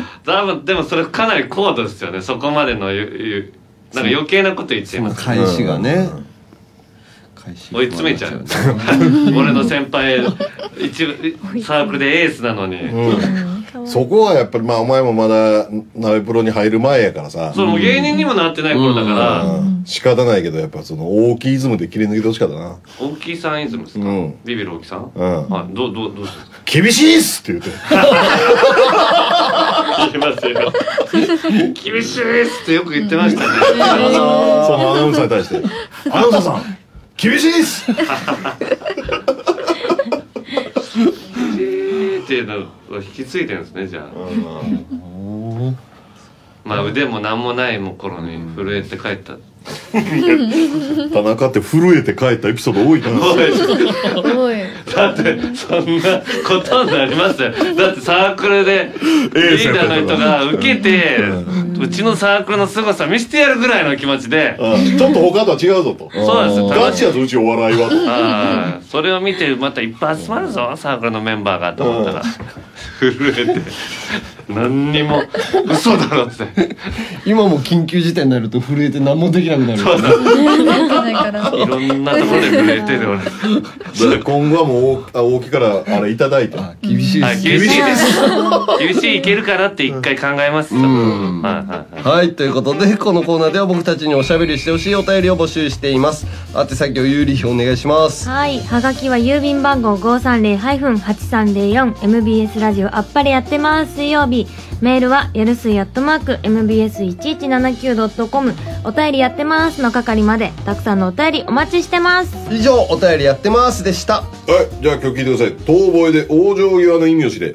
多分でもそれかなり高度ですよね。そこまでのゆなんか余計なこと言っちゃいます。 返しがね追い詰めちゃう。俺の先輩一部サークルでエースなのに。 そこはやっぱりまあお前もまだ鍋プロに入る前やからさ。 そうもう芸人にもなってない頃だから仕方ないけどやっぱその大きいイズムで切り抜けてほしかったな。 大きいさんイズムですか。ビビる大きさん。はいどうどうどう厳しいっすって言って。 言いますよ。厳しいっすってよく言ってましたね。 そのアナウンサーに対してアナウンサーさん厳しいっす。 っていうのを引き継いでるんですねじゃあ。まあ腕も何もない頃に震えて帰った。 田中って震えて帰ったエピソード多いな。だってそんなことになりますよ。だってサークルでリーダーの人が受けてうちのサークルの凄さ見せてやるぐらいの気持ちでちょっと他とは違うぞと。 そうなんですよ。 ガチやぞうちお笑いはと。 ああそれを見てまたいっぱい集まるぞサークルのメンバーがと思ったら震えて何にも嘘だろって今も緊急事態になると震えて何もできなくなる。 そうだいろんなところで震えてる俺。 今後はもう大きからあれいただいて厳しいです。 厳しいです厳しいいけるかなって一回考えます。 はいということでこのコーナーでは僕たちにおしゃべりしてほしいお便りを募集しています。宛先をゆうりひお願いします。 はいはがきは郵便番号 ごーさんぜろ はちさんぜろよん エムビーエス ラジオあっぱれやってます水曜日。メールはやるすいアットマーク エムビーエスいちいちななきゅうドットコム お便りやってますの係までたくさんのお便りお待ちしてます。 以上お便りやってますでした。 はいじゃあ今日聞いてください。遠吠えで往生際の意味を知れ。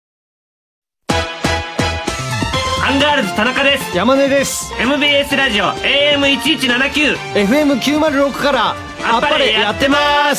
アンガールズ田中です。 山根です。 エムビーエス ラジオ エーエムいちいちななきゅうエフエムきゅうまるろく からあっぱれやってます。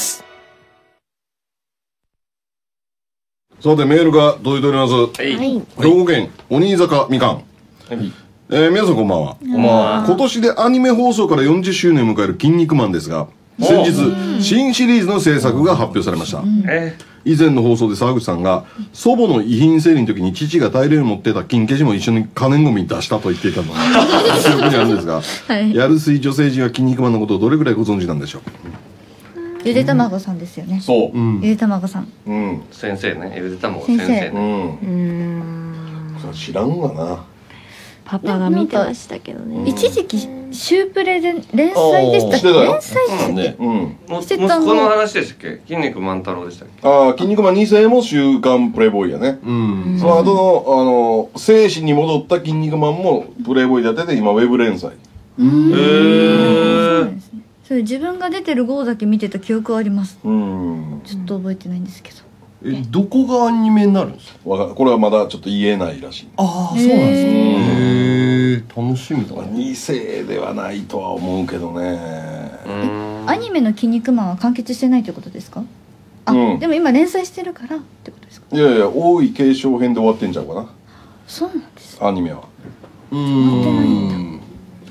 さてメールが届いております。はい兵庫県鬼坂みかん。はいえー、皆さんこんばんは。こんばんは。今年でアニメ放送からよんじゅっしゅうねんを迎える筋肉マンですが先日新シリーズの制作が発表されました。以前の放送で沢口さんが祖母の遺品整理の時に父が大量に持ってた金消しも一緒に可燃ゴミに出したと言っていたのが記憶にあるんですが、はい、やるすい女性陣は筋肉マンのことをどれぐらいご存知なんでしょう。 ゆでたまごさんですよね。 そう、うん、 ゆでたまごさん、 うん、先生ねゆでたまご先生ね。 うん、それ知らんわな。 パパが見てましたけどね。 一時期シュープレで連載でしたっけ？連載してね。 うんも息子の話でしたっけ？筋肉万太郎でしたっけ？ ああ筋肉マンに世も週刊プレイボーイやね。 うんその後のあの生死に戻った筋肉マンもプレイボーイでやってて今ウェブ連載。 へえ。 それ自分が出てる号だけ見てた記憶はあります。 うんちょっと覚えてないんですけど。 えどこがアニメになるんですか？ わかこれはまだちょっと言えないらしい。 ああそうなんですね。へえ楽しみだね。 に世ではないとは思うけどね。 アニメの筋肉マンは完結してないということですか？あ、 うんでも今連載してるからってことですか？ いやいや王位継承編で終わってんちゃうかなそうなんです。 アニメは。 うーん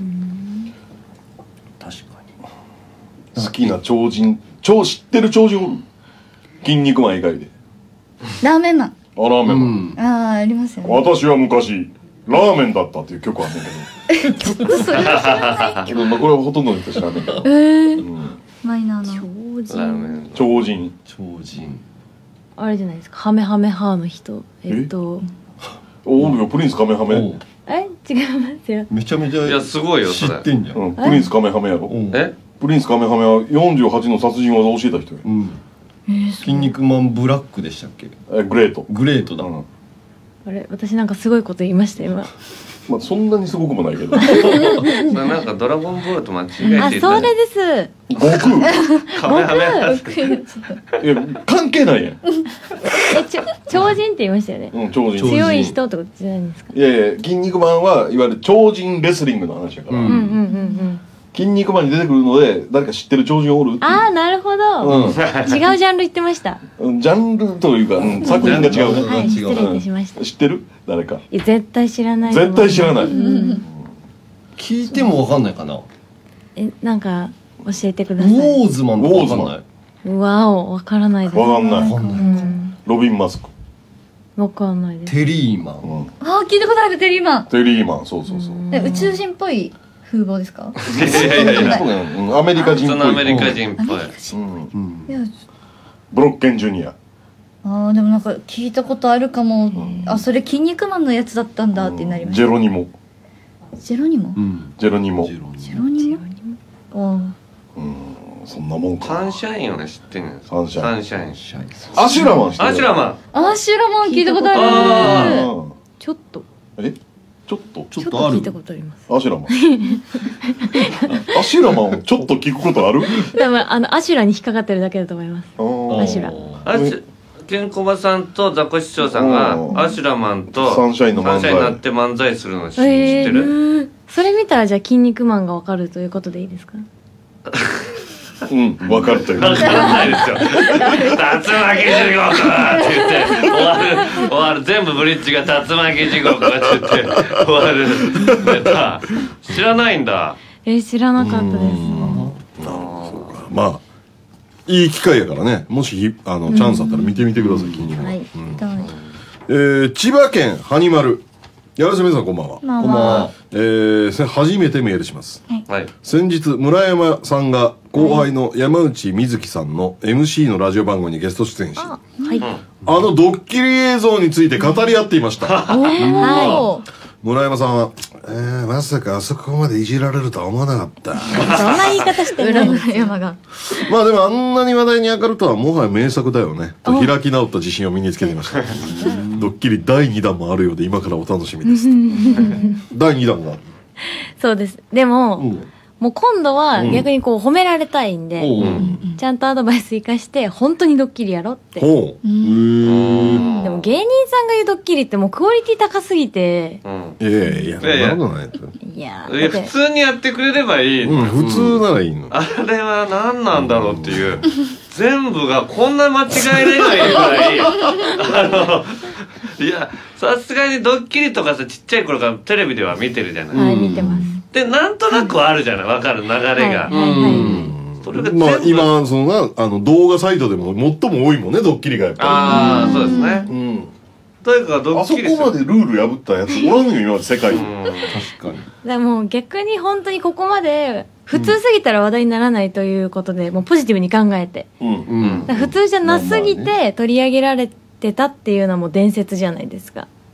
確かに。 好きな超人超知ってる超人おる筋肉マン以外で。 ラーメンマン。 あラーメンマン、 うんああありますよね。 私は昔ラーメンだったっていう曲あんねんけそれは知らないどまあこれはほとんどの人知らんねんけど、 えー、 うん、 マイナーな。 ラーメン超人超人。 あれじゃないですか。ハメハメハーの人。えっと。 おるよプリンスカメハメ、 おうえ違いますよ。 めちゃめちゃいやすごいよ知それってんじゃん。 うん、プリンスカメハメやろ。 うんえプリンスカメハメはよんじゅうはちの殺人技教えた人や。 うん。 えー、 筋肉マンブラックでしたっけ？ えグレート。 グレートだ。 うんあれ私なんかすごいこと言いました今。 まあそんなにすごくもないけど。 それなんかドラゴンボールと間違えていたあそれです。 悟空カメハメハいや関係ないやん。 えちょ超人って言いましたよね。 うん超人。 超人強い人ってことじゃないんですか。 いやいや筋肉マンはいわゆる超人レスリングの話やから、 うんうんうんうんうん。 筋肉マンに出てくるので誰か知ってる超人おるっていうああなるほど。 うん違うジャンル言ってました。 うんジャンルというか、うん、作品が違うね、 はい違う失礼いたしました。 知ってる誰かいや絶対知らない。 絶対知らない、 聞いてもわかんないかな。 えなんか教えてくウださい。 ォーズマンとかわかんない。 うわおわからないです。 わかんないわかんうない。 んロビン・マスク、 わかんないです。 テリーマン。 うん、 ああ聞いたことあるテリーマン。 テリーマンそうそうそう、 え宇宙人っぽい風貌ですか？ いやいやいやうんアメリカ人っぽいそのアメリカ人っぽいうんうんいやブロッケンジュニアあーでもなんか聞いたことあるかも、あそれ筋肉マンのやつだったんだってなりました。 ジェロニモジェロニモうん。 ジェロニモジェロニジェロニモあうんそんなもんかサンシャインをね知ってんのよサンシャインサンシャインシャイアシュラマン知ってるアシュラマンーアシュラマン聞いたことあある。 うんちょっとえちょっとちょっちょっとあると聞いたことあります。 アシュラマンアシュラマンをちょっと聞くことある多分あのアシュラに引っかかってるだけだと思います。 あーアシュラアシュケンコバさんとザコシショウさんがうんアシュラマンとサンシャインの漫才サンシャインになって漫才するの知知ってえるー、それ見たらじゃあ筋肉マンがわかるということでいいですか？ うん分かるというわからないですよ竜巻じゅうごって言って終わる終わる全部ブリッジが竜巻地獄って言って終わるネタ知らないんだえー、知らなかったです。 まあいい機会やからねもしあのチャンスあったら見てみてください、筋肉マンはい、 うんどうもえー千葉県はにまるやらせ皆さんこんばんは、 まあこんばんはま。 えーせ初めてメールしますはい先日村山さんが後輩の山内瑞希さんの エムシー のラジオ番組にゲスト出演しあはい。 のドッキリ映像について語り合っていましたは村山さんは、えー、まさかあそこまでいじられるとは思わなかったい。そんな言い方して裏ない。 村山がまあでもあんなに話題に上がるとはもはや名作だよねと開き直った自信を身につけていましたドッキリだいにだんもあるようで今からお楽しみですだいにだんがそうです。でも、 うんもう今度はうん逆にこう褒められたいんで、 おう。 ちゃんとアドバイス生かして本当にドッキリやろって。 ほうへーでも芸人さんが言うドッキリってもうクオリティ高すぎて、 うんいやいやいやそんなことないですよいやいやだって普通にやってくれればいい、 うん普通ならいいのあれは何なんだろうっていう全部がこんな間違えれないぐらいあのいやさすがにドッキリとかさちっちゃい頃からテレビでは見てるじゃない、 はい見てます。 でなんとなくはあるじゃない分かる流れが、 はいはいはい。 それが全部まあ今そのなあの動画サイトでも最も多いもんねドッキリがやっぱああそうですねりうんというかドあそッキリこまでルール破ったやつおらんよ今まで世界にうん確かに。 でも逆に本当にここまで普通すぎたら話題にならないということで、もうポジティブに考えて、 うんうんだから普通じゃなすぎまあまあて取り上げられてたっていうのはもう伝説じゃないですか。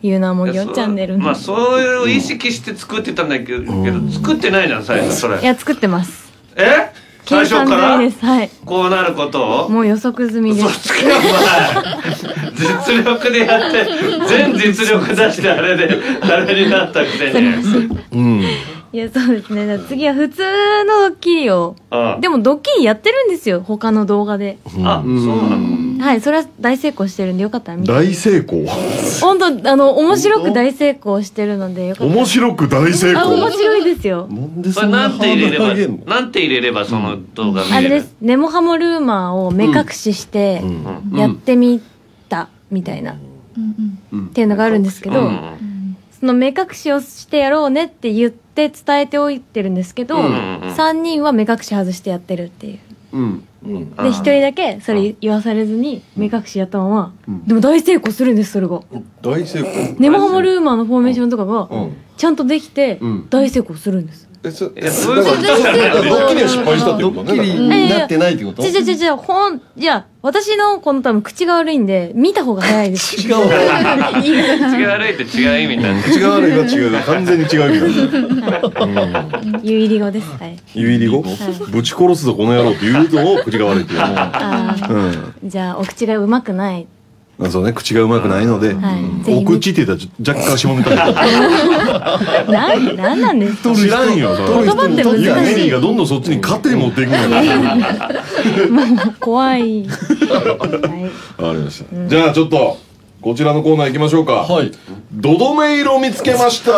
ゆうなもぎょチャンネルの。 まあそういう意識して作ってたんだけど、けど作ってないじゃん最初それ。 いや作ってます。 え？最初から？ 計算済みです。はい。 こうなることを？ もう予測済みです。 嘘つけお前。実力でやって全実力出してあれであれになったくせに。 うん。 いやそうですね。次は普通のドッキリを。でもドッキリやってるんですよ他の動画で。 あ、そうなの？ はい、それは大成功してるんでよかったら見て。 大成功。 本当あの面白く大成功してるのでよかった。 面白く大成功。 あ、面白いですよ。 なんでそれそんななんて入れれハードル上げんのばなんて入れればその動画見れる？ あれです。ネモハモルーマーを目隠ししてやってみたみたいなっていうのがあるんですけど、その目隠しをしてやろうねって言って伝えておいてるんですけど、さんにんは目隠し外してやってるっていう。 うんでひとりだけそれ言わされずに目隠しやったまま、でも大成功するんですそれが。 大成功。 ネモハモルーマーのフォーメーションとかがちゃんとできて大成功するんです。 え、そ、 いやそういうことじゃないドッキリは失敗したってことね。 ドッキリになってないってこと？ 違う違う違う、ほん、いや、私のこの多分口が悪いんで、見た方が早いです。 違う。 口が悪いって違う意味になってる。 口が悪いは違う。完全に違う意味だ。 湯入り語です。はい。 湯入り語？ぶち殺すぞこの野郎って言うのを口が悪いっていう。 ああ。じゃあお口がうまくない。 そうね、口がうまくないので、お口って言ったら若干下ネタだ。 なん、なんなんですか？ 知らんよ。 言葉って難しい。 いや、メリーがどんどんそっちに勝手に持っていくんやから。 怖い。 わかりました。じゃあちょっとこちらのコーナー行きましょうか。はい。ドドメイロ見つけました。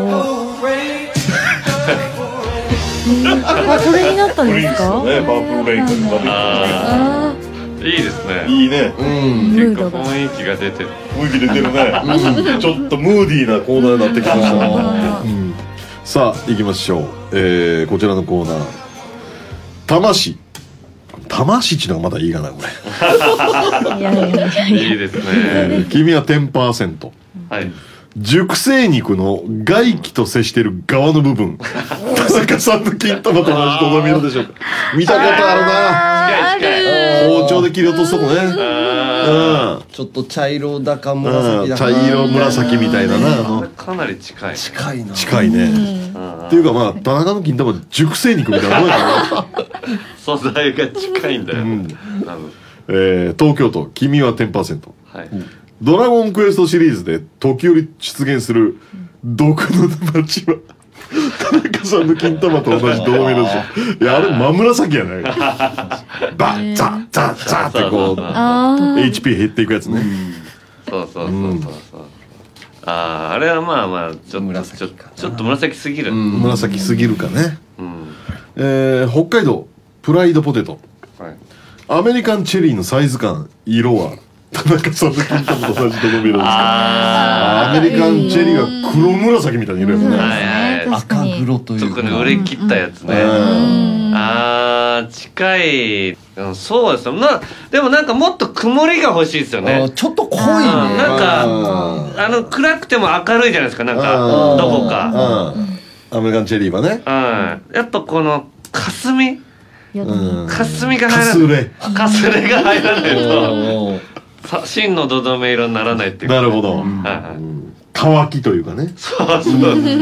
あ、それになったんですか？ ね、パープルレイクになってきて。 いいですね。 いいね。 結構雰囲気が出てる。 雰囲気出てるね。ちょっとムーディーなコーナーになってきました。さあ行きましょう。えー、こちらのコーナー。魂。魂っていうのがまだいいかなこれ。 いやいやいやいいですね。 君は じゅっパーセント。 はい。 熟成肉の外気と接している側の部分。田中さんの金玉と同じとどめ色でしょうか。見たことあるな。 近い近い。 包丁で切り落とすとこね。 ちょっと茶色だか紫だか。 茶色紫みたいなな。あのかなり近い。 近いな。 近いね。っていうかまあ田中の金玉熟成肉みたいなもんやから。 素材が近いんだよ。 えー、東京都君は じゅっパーセント。 はい。 ドラゴンクエストシリーズで時折出現する毒の町は田中さんの金玉と同じドドメイロでしょ。いやあれ真紫やないバッザッザッザッってこう エイチピー 減っていくやつね。 そうそうそうそうそう。ああ、あれはまあまあちょっとちょちょっと紫すぎる。 紫すぎるかね。えー、北海道プライドポテト。アメリカンチェリーのサイズ感色は田中さんの金玉と同じドドメイロですか。アメリカンチェリーが黒紫みたいに色やもんね。 赤黒というか。 特に売れ切ったやつね。ああ、近い。そうですよ。な、でもなんかもっと曇りが欲しいですよね。 ちょっと濃いね。 なんかあの暗くても明るいじゃないですか。なんかどこか。 アメリカンチェリーはね。 やっぱこの霞。霞が入らない。 かすれ。 かすれが入らないと。真のドドメ色にならないっていう。 なるほど。乾きというかね。 そうそう。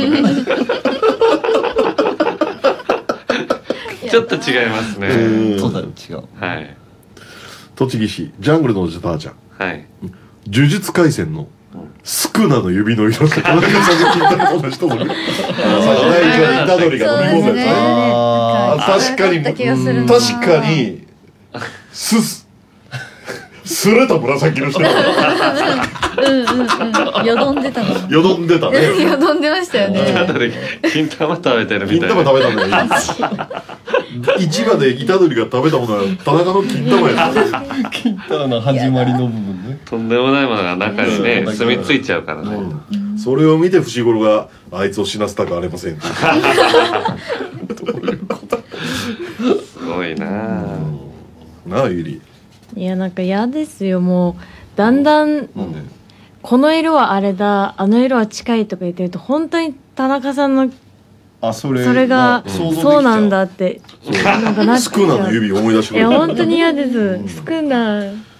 ちょっと違いますね。 そうだよ、違う。 はい。 栃木市ジャングルのおじたーちゃん。 はい。 呪術廻戦のスクナの指の色と田中さんが聞いた同じと思う。最初に虎杖が飲み込んだやつね。確かに確かにすすれた紫の人。うんうんうん。よどんでたの。 よどんでたね。 よどんでましたよね。 金玉食べてるみたいな。 金玉食べたのがいい。市場で虎杖が食べたものは田中の金玉やった。 金玉の始まりの部分ね。 とんでもないものが中にね住み着いちゃうからね。 それを見て伏黒があいつを死なせたくありません。すごいな。 なあゆり。 いやなんか嫌ですよ。もうだんだんこの色はあれだあの色は近いとか言ってると本当に田中さんのあそれそれがそうなんだってなんかなっちゃう。 スクナの指思い出してくる。 いや本当に嫌です。スクナ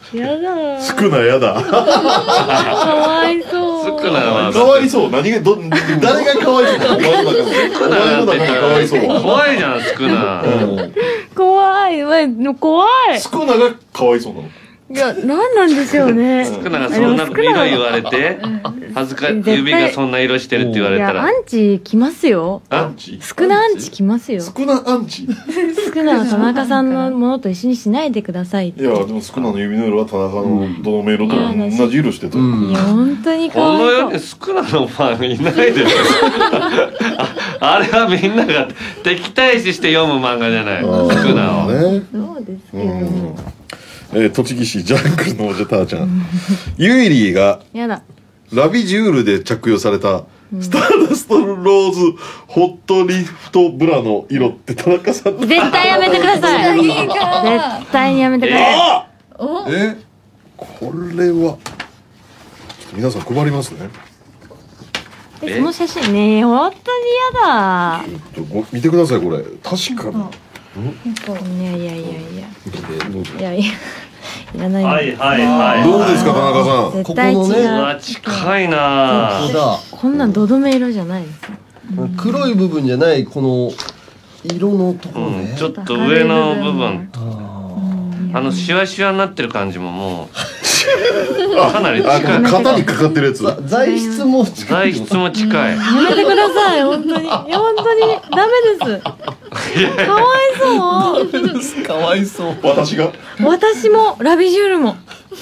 やだスクナやだ。 かわいそう。 スクナはかわいそう。何がど誰がかわいそうなの？お前の中で。お前の中でかわいそう。 怖いじゃんスクナ。 怖いわい怖い。 スクナがかわいそうなの。 いやなんなんでしょうね。 スクナがそんな色言われて恥ずか指がそんな色してるって言われたら。 いやアンチ来ますよ。 アンチ？ スクナアンチ来ますよ。 スクナアンチ？ スクナは田中さんのものと一緒にしないでくださいって。 いやでもスクナの指の色は田中のどのメイロと同じ色してたよ。 いや本当にかこのわいそう。 世にスクナのファンいないですよ。あれはみんなが敵対視して読む漫画じゃない。スクナは。 ね。 そうですけど。 えー、栃木市ジャングルのおじゃたーちゃん。ユイリーがやだ。 ラビジュールで着用されたスターダストローズホットリフトブラの色って田中さんの。 絶対やめてください。絶対にやめてください。 あおえこれは皆さん配りますね。 えその写真ねえ本当にやだ。 ちょっとご見てくださいこれ確かに。 いやいやいやいやどうぞいやいやいらない。 はいはいはい。 どうですか田中さん。 絶対違う。 ここのねうわ近いなここだ。 こんなんどどめ色じゃないです。 黒い部分じゃないこの色のところうんね。 ちょっと上の部分あのシワシワになってる感じももうかなりあ近い。 肩にかかってるやつ。 ざ材質も近材い。 質も近い。 やめてください本当に。いや本当にダメです。かわいそう。 かわいそう。 私が私もラビジュールも。もう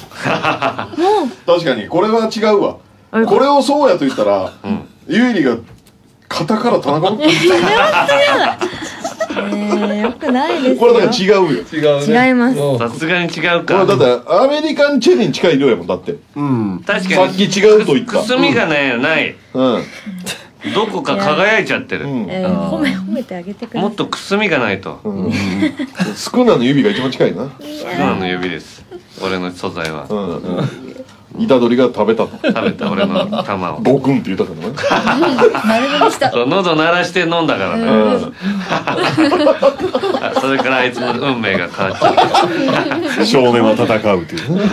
確かにこれは違うわ。 あれこれをそうやと言ったら、ユイリが肩から田中のこえー、よくないですよ。 れだから違うよ。 違うね。 違いますうんさすがに違うこれだか。 ってアメリカンチェリーに近い色やもんだって。 うん。 確かにさっき違うと言ったくすみがねない。 うん。 どこか輝いちゃってる。 うん。 えー、褒め褒めてあげてください。 もっとくすみがないと。 スクナの指が一番近いな。 今の指です。俺の素材はうん。虎杖が食べたと。 食べた俺の玉を。 ゴクンって言ったからね。 丸飲みした。 そう喉鳴らして飲んだからね。 うん。 あそれからあいつの運命が変わっちゃう。 少年は戦うっていうね。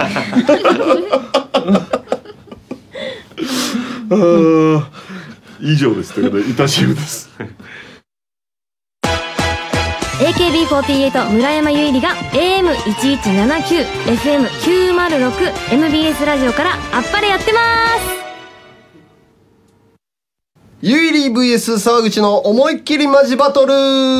あー以上ですということで、いたしうです。 エーケービーフォーティーエイト 村山優里が エーエムいちいちななきゅう エフエムきゅうまるろく エムビーエス ラジオからあっぱれやってます。 ユイリー ブイエス 沢口の思いっきりマジバトル。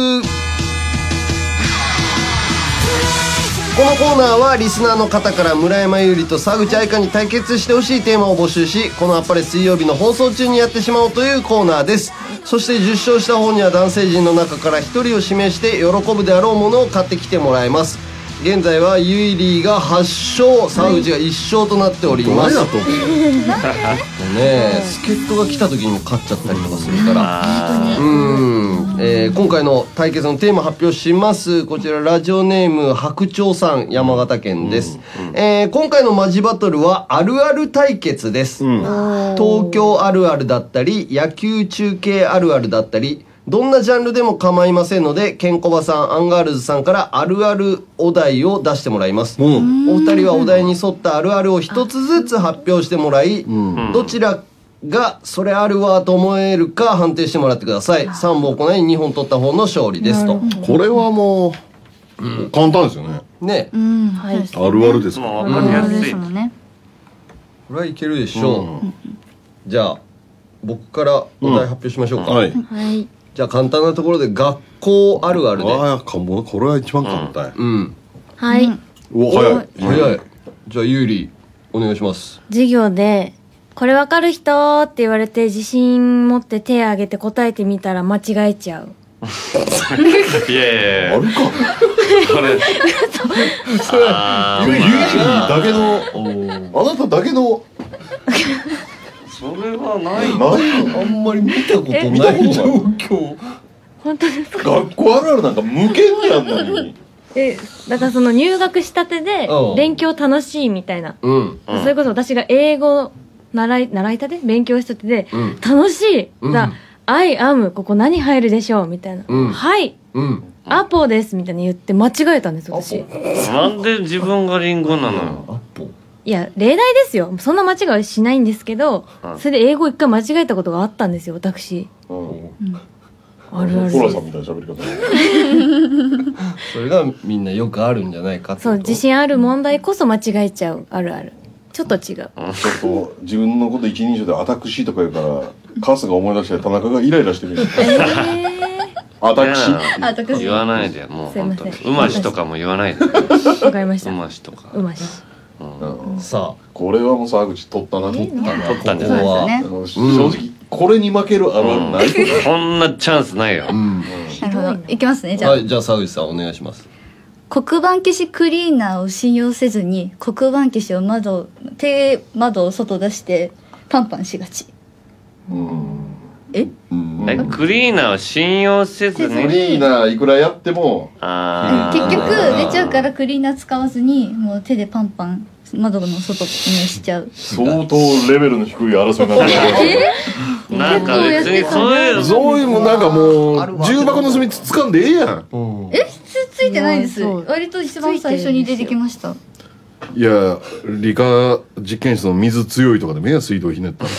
このコーナーはリスナーの方から村山優里と沢口愛香に対決してほしいテーマを募集し、このあっぱれ水曜日の放送中にやってしまおうというコーナーです。そしてじゅっ勝した方には男性陣の中からひとりを指名して喜ぶであろうものを買ってきてもらいます。現在はユイリーがはち勝、沢口がいち勝となっております。 誰だと思うねえ、助っ人が来た時にも勝っちゃったりとかするからうーん、えー今回の対決のテーマ発表します。こちらラジオネーム白鳥さん、山形県です、えー今回のマジバトルはあるある対決です、東京あるあるだったり野球中継あるあるだったりどんなジャンルでも構いませんので、ケンコバさん、アンガールズさんからあるあるお題を出してもらいます。 うん。 お二人はお題に沿ったあるあるを一つずつ発表してもらい、どちらがそれあるわと思えるか判定してもらってください。さんぼん行いにほん取った方の勝利ですと。 これはもう、簡単ですよね。 ね、 うん、はい。 あるあるですかもう分かりやすいです。もんね。 これはいけるでしょう。じゃあ、僕からお題発表しましょうか。 はい。 はい。 じゃあ簡単なところで学校あるあるで。 ああ、かも、これは一番簡単。 うん。 はい、 うわ、早い。 早い。じゃあ、ゆうり、お願いします。 授業でこれわかる人って言われて自信持って手挙げて答えてみたら間違えちゃう。 いやいやいやあるか。 これあーゆゆいだけの、あなただけの、 それはないないあんまり見たこと見たことないない状況。 本当ですか？ 学校あるあるなんか無限にあんのに。 えだからその入学したてでうん勉強楽しいみたいな、 うん。 それこそ私が英語習い習いたて勉強したてで、 うん楽しい、 うんだ I am ここ何入るでしょうみたいな、 うんはいうん。 アポですみたいに言って間違えたんです私。 なんで自分がリンゴなのよ。 いや例題ですよ、そんな間違いはしないんですけど、それで英語一回間違えたことがあったんですよ私。あるある。 ホラさんみたいな喋り方。 それがみんなよくあるんじゃないかって。 そう自信ある問題こそ間違えちゃうあるある。ちょっと違う。 ちょっと自分のこと一人称でアタクシーとか言うからカスが思い出して田中がイライラしてるんですよ。アタクシー言わないでもう本当にうましとかも言わないで。 わかりました。 うましとか。 うまし。 さあこれはもう沢口取ったな。取ったな。取ったんじゃない正直これに負けるあるあるない。 こんなチャンスないよ。 なるほど。いきますねじゃあ。 はいじゃあ沢口さんお願いします。 黒板消しクリーナーを信用せずに黒板消しを窓手窓を外出してパンパンしがち。え、 えクリーナーを信用せずにクリーナーいくらやってもあ結局出ちゃうからクリーナー使わずにもう手でパンパン窓の外にしちゃう。 相当レベルの低い争いになってる。 なんか別にそういうそういうもなんかもう重箱の隅つかんでええやん。 えつついてないです。割と一番最初に出てきました。 いや理科実験室の水強いとかでもええやん水道ひねったら。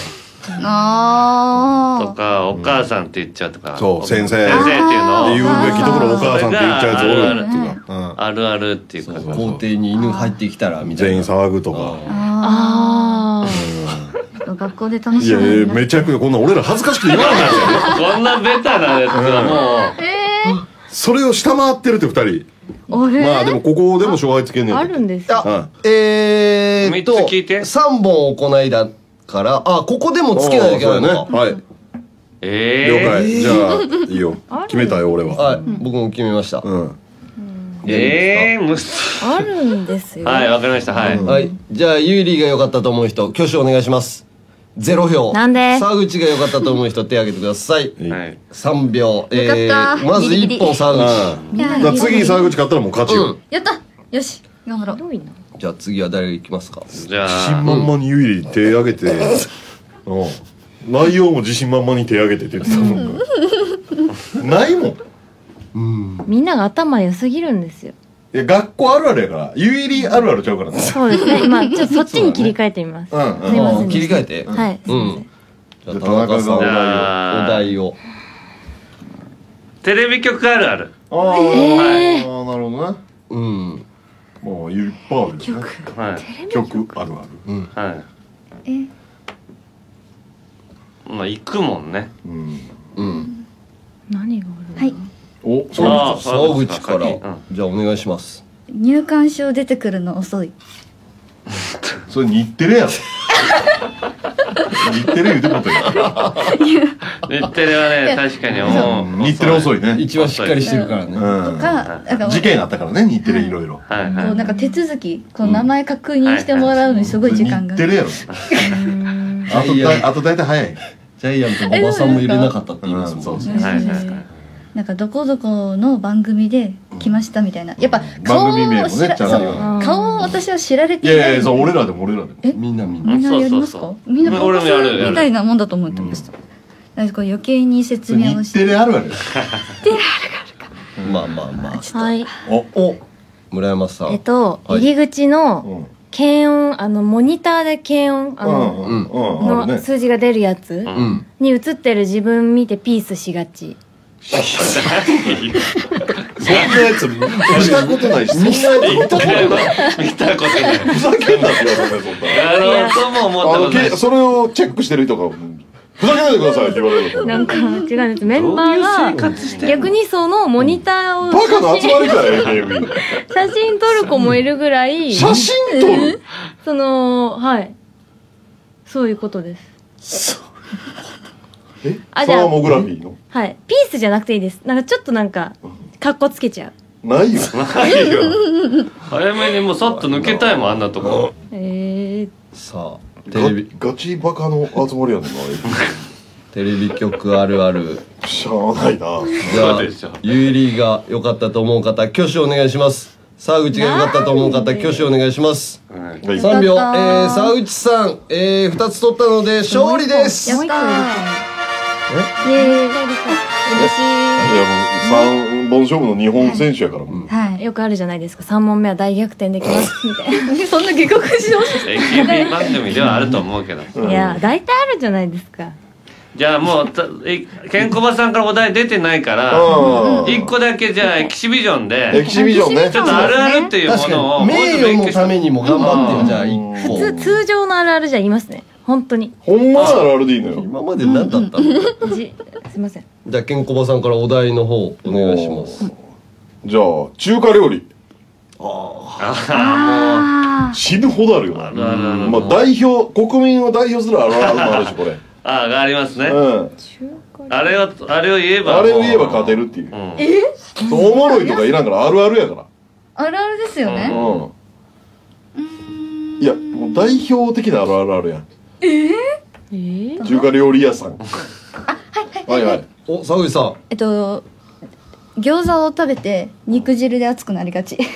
あとかお母さんって言っちゃうとか。 そう先生先生っていうの言うべきところお母さんって言っちゃうやつおるっていうか。 あるあるっていうか。 校庭に犬入ってきたらみたいな。 全員騒ぐとか。 ああ。学校で楽しいやみ。 いやめちゃくちゃこんな俺ら恥ずかしくて言わないですよ。 こんなベタなやつはもう。 それを下回ってるって二人。まあでもここでも勝敗つけんねん。 あるんですよ。 えーっとみっつ聞いてさんぼん行いだからあここでもつけないといけないのか。 はい。 え了解。じゃあいいよ。決めたよ俺は。 はい僕も決めました。 うん。 ええむずあるんですよ。 はいわかりましたはい。 はいじゃあゆいりが良かったと思う人挙手お願いします。ゼロ票。 なんで沢口が良かったと思う人手挙げてください。 はいさんびょう。えよかったーまずギリギリいっぽん沢口。 だから次沢口勝ったらもう勝ちよ。 やったよし頑張ろう。 どういの？ じゃあ次は誰が行きますか。 じゃ自信あ満々にゆいり手挙げて、うん、内容も自信満々に手挙げてって言ってたもん。ないもん。 みんなが頭良すぎるんですよ。 いや学校あるあるやからゆいりあるあるちゃうからね。 そうですね。今ちょっとそっちに切り替えてみます。すいうんうん。 ませんでした。 切り替えて。 はい。すいません。 じゃあ田中さんおじ題をゃあお題を。 テレビ局あるある。 ああ、ああなるほどね。 うん。 もういっぱいあるよね。 はい曲あるある。 はい。 えまあ行くもんね。 うん。 うん。 何がある？ はいお、そうあー沢口から先うんじゃあお願いします。 入館証出てくるの遅い。 それ日テレやろ。日テレ言うてことや。 日テレはね確かにもう日テレ遅いね。 一番しっかりしてるからね。 とうん。 かなんか事件あったからね日テレいろいろ。 はいはいこうなんか手続きこう名前確認してもらうのにすごい時間が。 日テレやろ。あとだあと大体早い。 ジャイアント馬場さんも入れなかったって言いますもん。 そうそう。 はいはいはいなんかどこどこの番組で来ましたみたいな。やっぱ顔番組名もねを知らちゃんとそう顔を私は知られていいない。 やいやそう俺らでも俺らでも。 えみんなみんな。 みんなやりますかそうそうそうみんな顔俺もやるやるみたいなもんだと思ってました。なんかこう余計に説明を日して。 テレあるある。 まあまあまあ。 はい。 おお。 村山さん。 えっとはい入り口うのん検温あのモニターで検温あうのんうんうんあるね。 の数字が出るやつうん。 に映ってる自分見てピースしがち。 そんなやつしたことないしそんなやつ見たことない。 見たことないふざけんなって言われたねそんな。 あのそうも思ったあのことないけそれをチェックしてる人がふざけないでくださいって言われる。 なんか違うんです。メンバーが逆にそのモニターをバカの集まりかよ エーケービー。 写真撮る子もいるぐらい写真撮る。 そのはいそういうことです。 え？ あじゃあサーモグラフィーのはいピースじゃなくていいです。なんかちょっとなんかカッコつけちゃう。 ないよ。 ないよ早めにもうさっと抜けたいもんあんなとこえー、 さあテレビガガチバカの集まりやねんな。 テレビ局あるある。 しゃあないな。 じゃあそうでしょゆいりが良かったと思う方挙手お願いします。沢口が良かったと思う方挙手お願いします。 はいはいさんびょう。えやったーー、沢口さん、えー、ふたつ取ったので勝利です。 やったーイエーイ嬉しい。 いやもう三本勝負の日本選手やから、 はいよくあるじゃないですか、さん問目は大逆転できますみたいなそんな下克しましエキシビ番組ではあると思うけど、 いや大体あるじゃないですか。 じゃあもうたえケンコバさんからお題出てないから一個だけじゃあエキシビジョンでエキシビジョンね、 ちょっとあるあるっていうものを名誉のためにも頑張ってよ。じゃあ一個普通通常のあるあるじゃ言いますね、本当に。 ほんまならあるでいいのよ。 今まで何だったの？ じすいません。 じゃあケンコバさんからお題の方お願いします。 じゃあ中華料理あ死ぬほどあるよな。 あるあるあるまあ代表国民を代表するあるあるもあるしこれ。 ああありますね、 うんあれをあれを言えばあれを言えば勝てるっていう。 うんおもろいとかいらんからあるあるやから。 あるあるですよね。 うんいやもう代表的なあるあるあるやん。 えー、 中華料理屋さん。はいはい。 お、沢口さん。 えっと餃子を食べて肉汁で熱くなりがち。え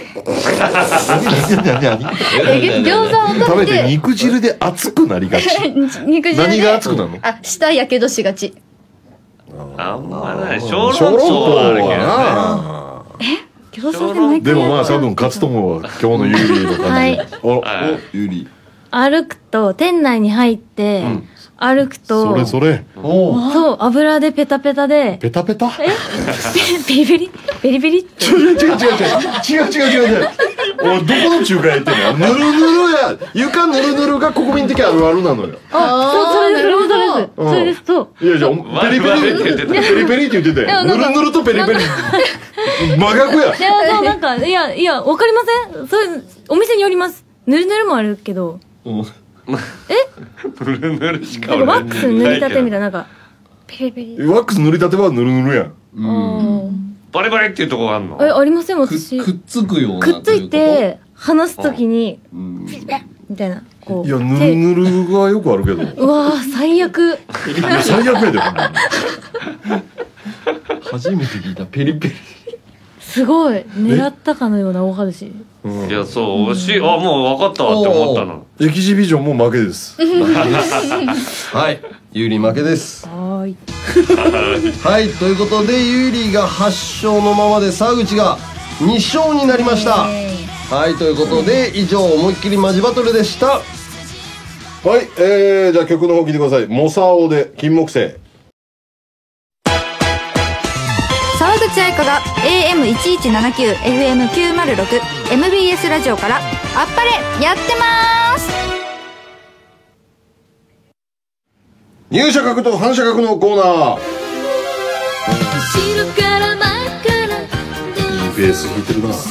餃子を食食べてべて肉汁で熱くなりがち。 肉汁で何が熱くなるの？ あ、舌やけどしがち。 あんまない小小籠籠包包はあるけどねは餃子で毎な。で回もまあ多分勝つと思うわ今日のユーリの感じ。 はいおはいお、ゆり。 歩くと店内に入って、歩くとそれそれ。 おお。 そう油でペタペタでペタペタ。 えビリビリビリビリって違う違う違う違う違う違う違う。おいどこの中華やってんの？ぬるぬるや床ぬるぬるが国民的あるあるなのよ。 あそうそれですそれですうんそれですそういやじゃあペリペ我々って言ってたリペリペリって言っててぬるぬるとペリペリ真逆や。 いやそうなんかいやいやわかりません、そういうお店によります。ぬるぬるもあるけどぬるぬるしかなんかワックス塗りたてみたいなな、なんかペリペリワックス塗りたてはぬるぬるやん。 うんバリバリっていうとこがあるのえありませんく私くっつくような。 くっついて話すときにということ。うん。 みたいなこういやぬるぬるはよくあるけど。 うわー最悪いや最悪やでほんまに。 初めて聞いたペリペリ。 すごい狙ったかのような大外し。 うんいやそう惜しい、あもう分かったわって思ったの。 エキシビジョンも負けです。 はい。ゆり負けです。 はーいはい。ということでゆりがはち勝のままで沢口がに勝になりました。はい。ということで以上思いっきりマジバトルでした。 はい、えー、じゃあ曲の方聴いてください。モサオで金木犀。 沢口愛香が エーエムいちいちななきゅう エフエムきゅうまるろく エムビーエス ラジオからあっぱれやってまーす。 入社格と反射格のコーナー。いいベース弾いてるな。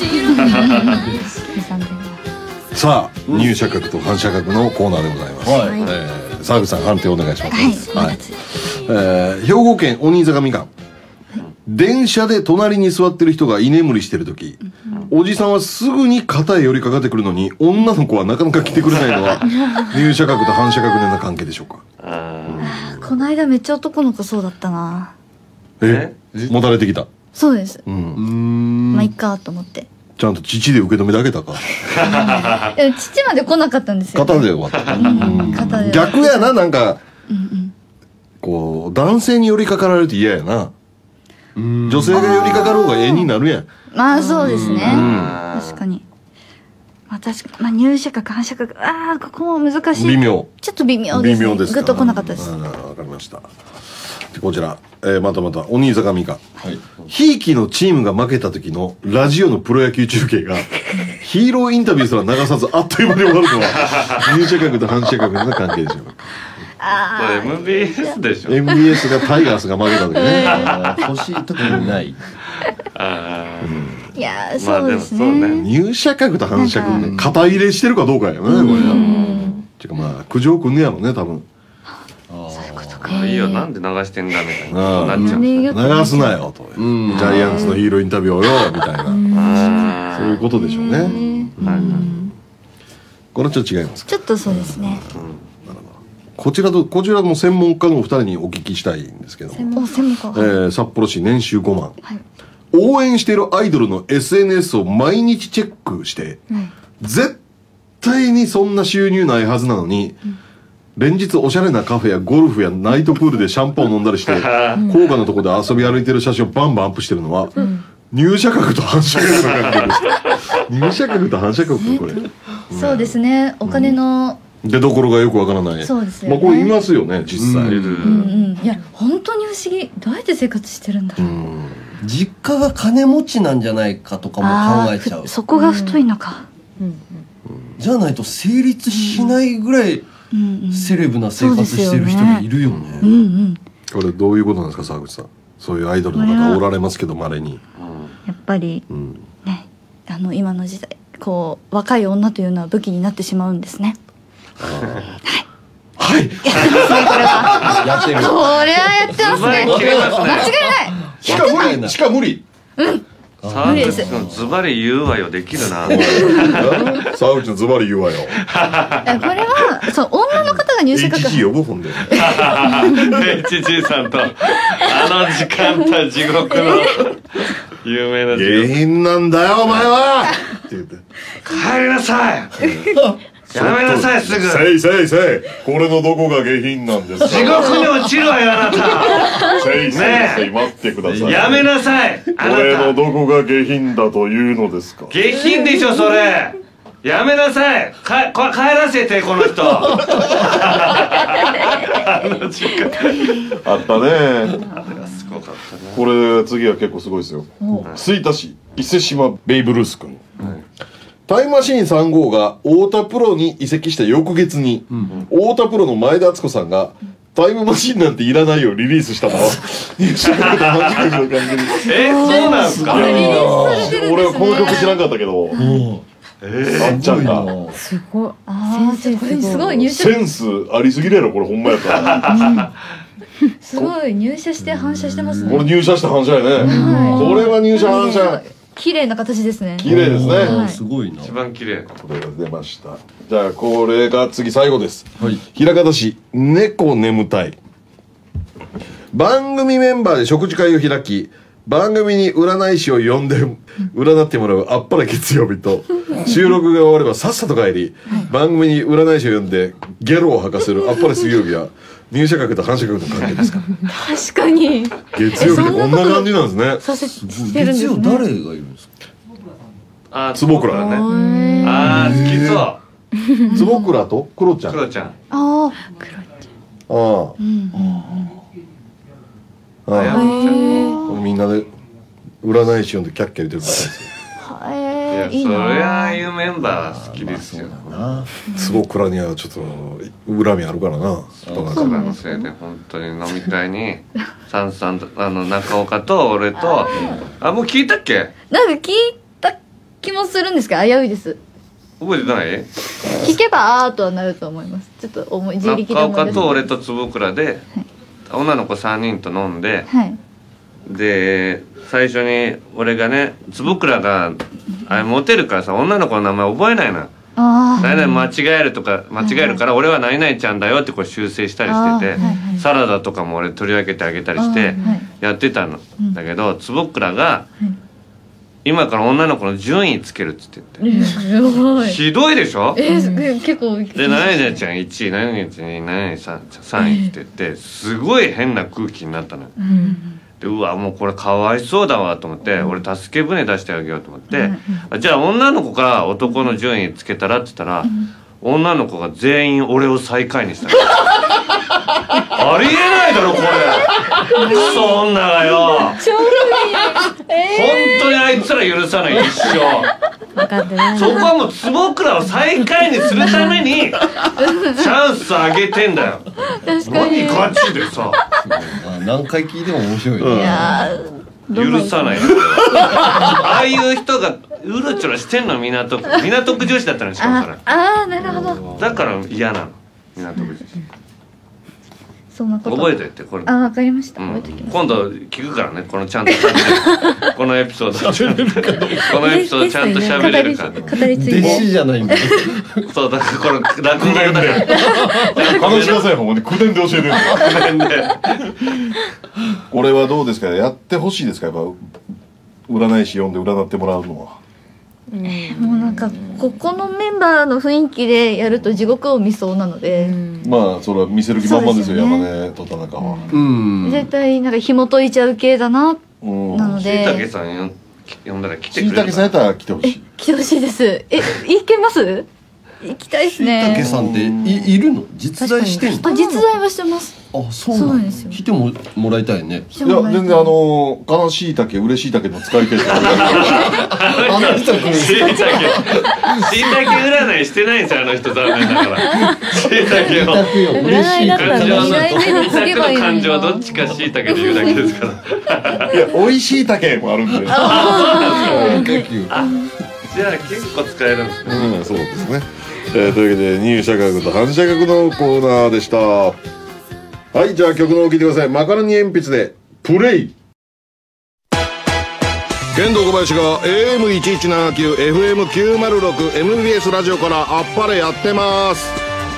さあ入社格と反射格のコーナーでございます。 はいえー、沢口さん判定お願いします。 はいはい。えー、兵庫県鬼坂みかん。電車で隣に座ってる人が居眠りしてる時、おじさんはすぐに肩へ寄りかかってくるのに女の子はなかなか来てくれないのは入社格と反射格のような関係でしょうか。 あこの間めっちゃ男の子そうだったな。 えもたれてきた。 そうです。 うん。 まあいっかと思って。 ちゃんと父で受け止めてあげたか。 でも父まで来なかったんですよ。 肩で終わった。 うん肩で。 逆やな、なんかうんうん。 こう男性に寄りかかられると嫌やな。女性が寄りかかる方が絵になるやん。 まあそうですね。 ー確かに。まあ確かまあ入社格反射格ああここも難しい。 微妙。 ちょっと微妙ですね。 微妙ですか。 グッと来なかったです。 あーわかりました。でこちら、えー、またまた鬼坂美香。 はい。 ひいきのチームが負けた時のラジオのプロ野球中継がヒーローインタビューすら流さずあっという間に終わるのは入社格と反射格の関係でしょうか。 これ エムビーエス でしょ。 エムビーエス がタイガースが負けた時ね。 あー欲しい時にない。 あいやーまあそうですでもそうねね。 入社格と反射格ね、肩入れしてるかどうかやよね、これ。てかまあ苦情くんねやろね、多分。 あいいよなんで流してんだみたいなああなっちゃう。 流すなよと。 うんジャイアンツのヒーローインタビューをよみたいな。 あそういうことでしょうね。 ーはいはいこれはちょっと違いますか。 ちょっとそうですね。 こちらとこちらの専門家のお二人にお聞きしたいんですけども、 お専門家。 えー、札幌市年収ごまん、 はい。 応援しているアイドルの エスエヌエス を毎日チェックして、絶対にそんな収入ないはずなのに、連日おしゃれなカフェやゴルフやナイトプールでシャンパンを飲んだりして高価なところで遊び歩いてる写真をバンバンアップしてるのは、 入射角と反射角の関係ですか。入射角と反射角これ、 そうですね、お金の出どころがよくわからない。 そうですよね。 まあこれいますよね実際。 うんうん、いや本当に不思議、どうやって生活してるんだろう。 実家が金持ちなんじゃないかとかも考えちゃう。 そこが太いのか、 うんうんじゃないと成立しないぐらいセレブな生活してる人がいるよね。 うんうん、 これどういうことなんですか沢口さん。そういうアイドルの方おられますけど稀に。 やっぱり、 うん、 ね、あの今の時代こう若い女というのは武器になってしまうんですね。 はい。 やってる。 これはやってますね。間違いない。 しか無理。しか無理。 うん。 沢口のズバリ言うわよできるな。 沢口のズバリ言うわよ。 これはそう女の方が入手価格。 エイチジー 呼ぶほんで。 エイチジー さんとあの時間帯地獄の有名な下品なんだよお前は。って言って。 帰りなさい。やめなさいすぐ。 せいせいせい。これのどこが下品なんですか。 地獄に落ちるわよあなた。 せいせいせい待ってください。 やめなさい。 これのどこが下品だというのですか。 下品でしょそれ。やめなさい。か帰らせてこの人。あの時間あったね。 すごかったね。 これ次は結構すごいですよ。吹田市伊勢島ベイブルース君。タイムマシーンさん号が太田プロに移籍した翌月に、うん、太田プロの前田敦子さんがタイムマシーンなんていらないよリリースしたのはえ、そうなんですか。 俺はこの曲知らんかったけど、あっちゃんがすごい。 あ先生すごい入社センスありすぎるやろこれほんまやったら。 すごい入社して反射してますね。 これ入社して反射やね。これは入社反射。 綺麗な形ですね。 綺麗ですね。 すごいな。 一番綺麗。 これが出ました。じゃあこれが次最後です。はい。枚方市猫眠たい。番組メンバーで食事会を開き、番組に占い師を呼んで占ってもらうあっぱれ月曜日と、収録が終わればさっさと帰り、番組に占い師を呼んでゲロを吐かせるあっぱれ水曜日は入社角と反射角の関係ですか。 確かに月曜日ってこんな感じなんですね。 させしてるんですね。 月曜誰がいるんですか。 あ、 坪倉だね。 あー好きそう。 坪倉とクロちゃん。 クロちゃん。 ああクロちゃん。ああ。ああ。みんなで占い師呼んでキャッキャ言ってるみたいですよ。 いや、そりゃああいうメンバー好きですよ。 坪倉にはちょっと恨みあるからな。 坪倉のせいで本当に飲み会にサンさんとあの中岡と俺とあもう聞いたっけ？ なんか聞いた気もするんですけど危ういです。 覚えてない？ 聞けばあーとはなると思います。ちょっと思い自力で中思い出す。 岡と俺と坪倉で女の子さんにんと飲んで、 はい、 で最初に俺がね坪倉があれモテるからさ女の子の名前覚えないの。何々間違えるとか間違えるから俺は何々ちゃんだよってこう修正したりしてて、サラダとかも俺取り分けてあげたりしてやってたのだけど、坪倉が今から女の子の順位つけるっつって言ってひどいでしょ。 えー、結構で何々ちゃんいちい何々ちゃんに何々さんさんいって言ってすごい変な空気になったのよ。でうわもうこれかわいそうだわと思って、俺助け舟出してあげようと思って、じゃあ女の子か男の順位つけたらって言ったら、女の子が全員俺を最下位にしたの。ありえないだろこれ。そんながよ。本当にあいつら許さない一生。 分かってない。 そこはもう坪倉を最下位にするためにチャンスあげてんだよ。 確かに。 何ガチでさ。 何回聞いても面白いね。 いや許さない。ああいう人がうろちょろしてんの港区。港区女子だったのしかもそれ。 ああなるほど。 だから嫌なの港区女子。 そんなこと覚えといてこれ。 あ、わかりました。 うん、 覚えときます。 今度聞くからねこのちゃんとこのエピソードこのエピソードちゃんと喋れるか。 語り継いで。 弟子じゃないんだ。 そうだからこれ落語だから。 話しなさいほんで口伝で教えてるんだよ。 口伝で。 これはどうですか。やってほしいですか。やっぱ占い師呼んで占ってもらうのは。 えー、もうなんかここのメンバーの雰囲気でやると地獄を見そうなので、うん、 まあそれは見せる気満々ですよ、ね、山根と田中は、 うん、絶対なんか紐解いちゃう系だな、うん、なのでしいたけさん来呼んだら来てしいくれるたけさんやったら来てほしい。 来てほしいです。え、行けます？行きたいですね。 たけさんっていいるの？実在してんの？ あ、実在はしてます。 あ、そうそうなの。 なんですよ来てももらいたいね。 いや全然あの悲しいたけ嬉しいたけの使い手ってあるからあの人来る。 しいたけしいたけ占いしてないんですよあの人残念だからしいたけを占いだったら感情の依頼でとにかくのつけばいいのにな感情はどっちかしいたけで言うだけですからいや美味しいたけもあるんで。 あ、結構。 じゃあ結構使えるんですねうんそうですね。えーというわけで入社学と反射学のコーナーでした。はい、じゃあ曲の方聴いてください。マカロニ鉛筆でプレイ。剣道小林が エーエムいちいちななきゅう エフエムきゅうまるろく エムビーエス ラジオからあっぱれやってます。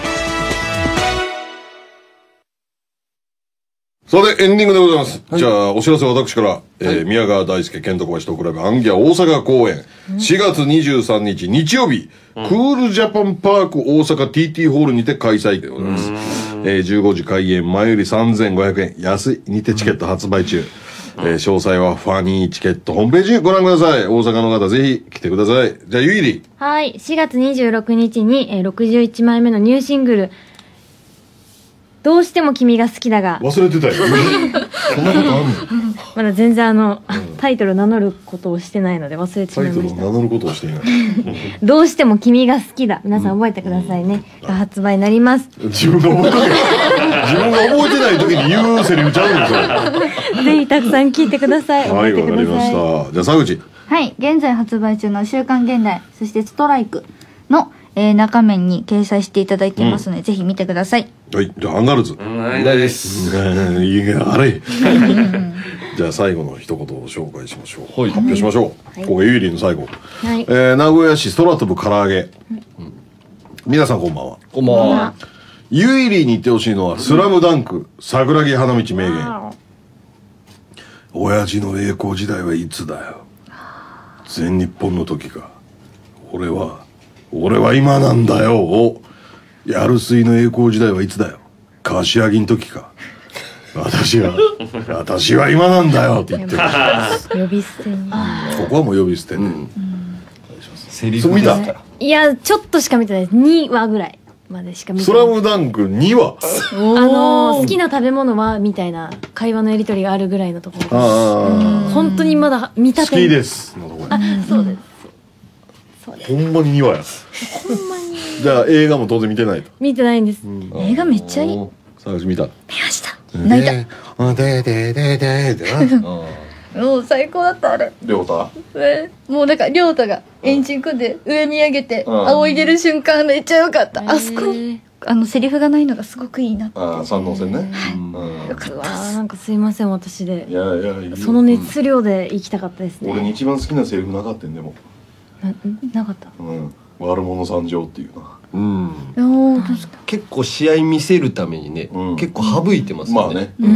それでエンディングでございます。はい、じゃあお知らせは私から、えーはい、宮川大輔剣道小林トークライブアンギャ大阪公演、うん、しがつにじゅうさんにち日曜日、うん、クールジャパンパーク大阪 ティーティー ホールにて開催でございます。えー、じゅうごじ開演、前よりさんぜんごひゃくえん、安いにてチケット発売中。うん、えー、詳細はファニーチケットホームページご覧ください。大阪の方ぜひ来てください。じゃあゆいり。 はい、しがつにじゅうろくにちに、えー、ろくじゅういちまいめのニューシングルどうしても君が好きだが忘れてたよそんなことあんのまだ全然あの、うん、タイトル名乗ることをしてないので忘れてしまいました。 タイトル名乗ることをしていないどうしても君が好きだ、皆さん覚えてくださいね、うん、が発売になります。 自分が覚えてない自分が覚えてない時に言うセリフちゃうんですよぜひたくさん聞いてください。 はい、わかりました。じゃあ沢口。 はい、現在発売中の週刊現代そしてストライクのえー、中面に掲載していただいていますので、うん、ぜひ見てください。 はい、じゃあアンガールズ。 ないです。 いいやあれ。じゃあ最後の一言を紹介しましょう。はい、発表しましょう。はい、ここエイリーの最後。はい、えー、名古屋市空飛ぶ唐揚げ。うん、皆さんこんばんは。 こんばんは。 ユイリーに言ってほしいのはスラムダンク桜木花道名言。親父の栄光時代はいつだよ。全日本の時か。俺は。俺は今なんだよ。おやるすいの栄光時代はいつだよ。柏木の時か。私は私は今なんだよって言ってる。 呼び捨てに。 ここはもう呼び捨てね。 セリフ見た？ いやちょっとしか見てないです。にわぐらいまでしか見てない。 スラムダンクにわ。 あの好きな食べ物はみたいな会話のやり取りがあるぐらいのところです。本当にまだ見たて。 好きですのところ。 あ、そうです。 ほんまににわや。 ほんまに。 じゃあ映画も当然見てないと。 見てないんです。 映画めっちゃいい。 探し見た。 見ました。泣いた。 でででででな。 もう最高だったあれ。 りょうた。 もうなんかりょうたがエンジン組んで上見上げて仰いでる瞬間めっちゃ良かった。あそこあのセリフがないのがすごくいいなって。 ああ山王線ね。 よかった。なんかすいません私で。 いやいやその熱量で行きたかったですね。 俺に一番好きなセリフなかったんでも。 な, なかった、 うん、悪者参上っていうな、 うん、 お確か結構試合見せるためにね、うん、結構省いてますよね。 まあね、うん、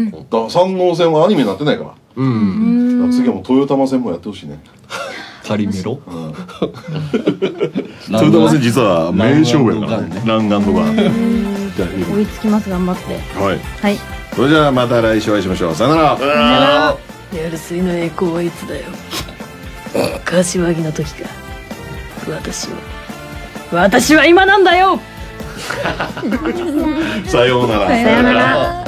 だ山王戦はアニメになってないから、うん、次はもう豊玉戦もやってほしいね。 カリメロ、 うん、豊玉戦実は名勝負やからね。ランガンとか追いつきます頑張って。 はい、 はい、 それじゃあまた来週お会いしましょう。さよなら。さよなら。やる水の栄光はいつだよ。柏木の時か。私は私は今なんだよ。 さようなら。 さようなら。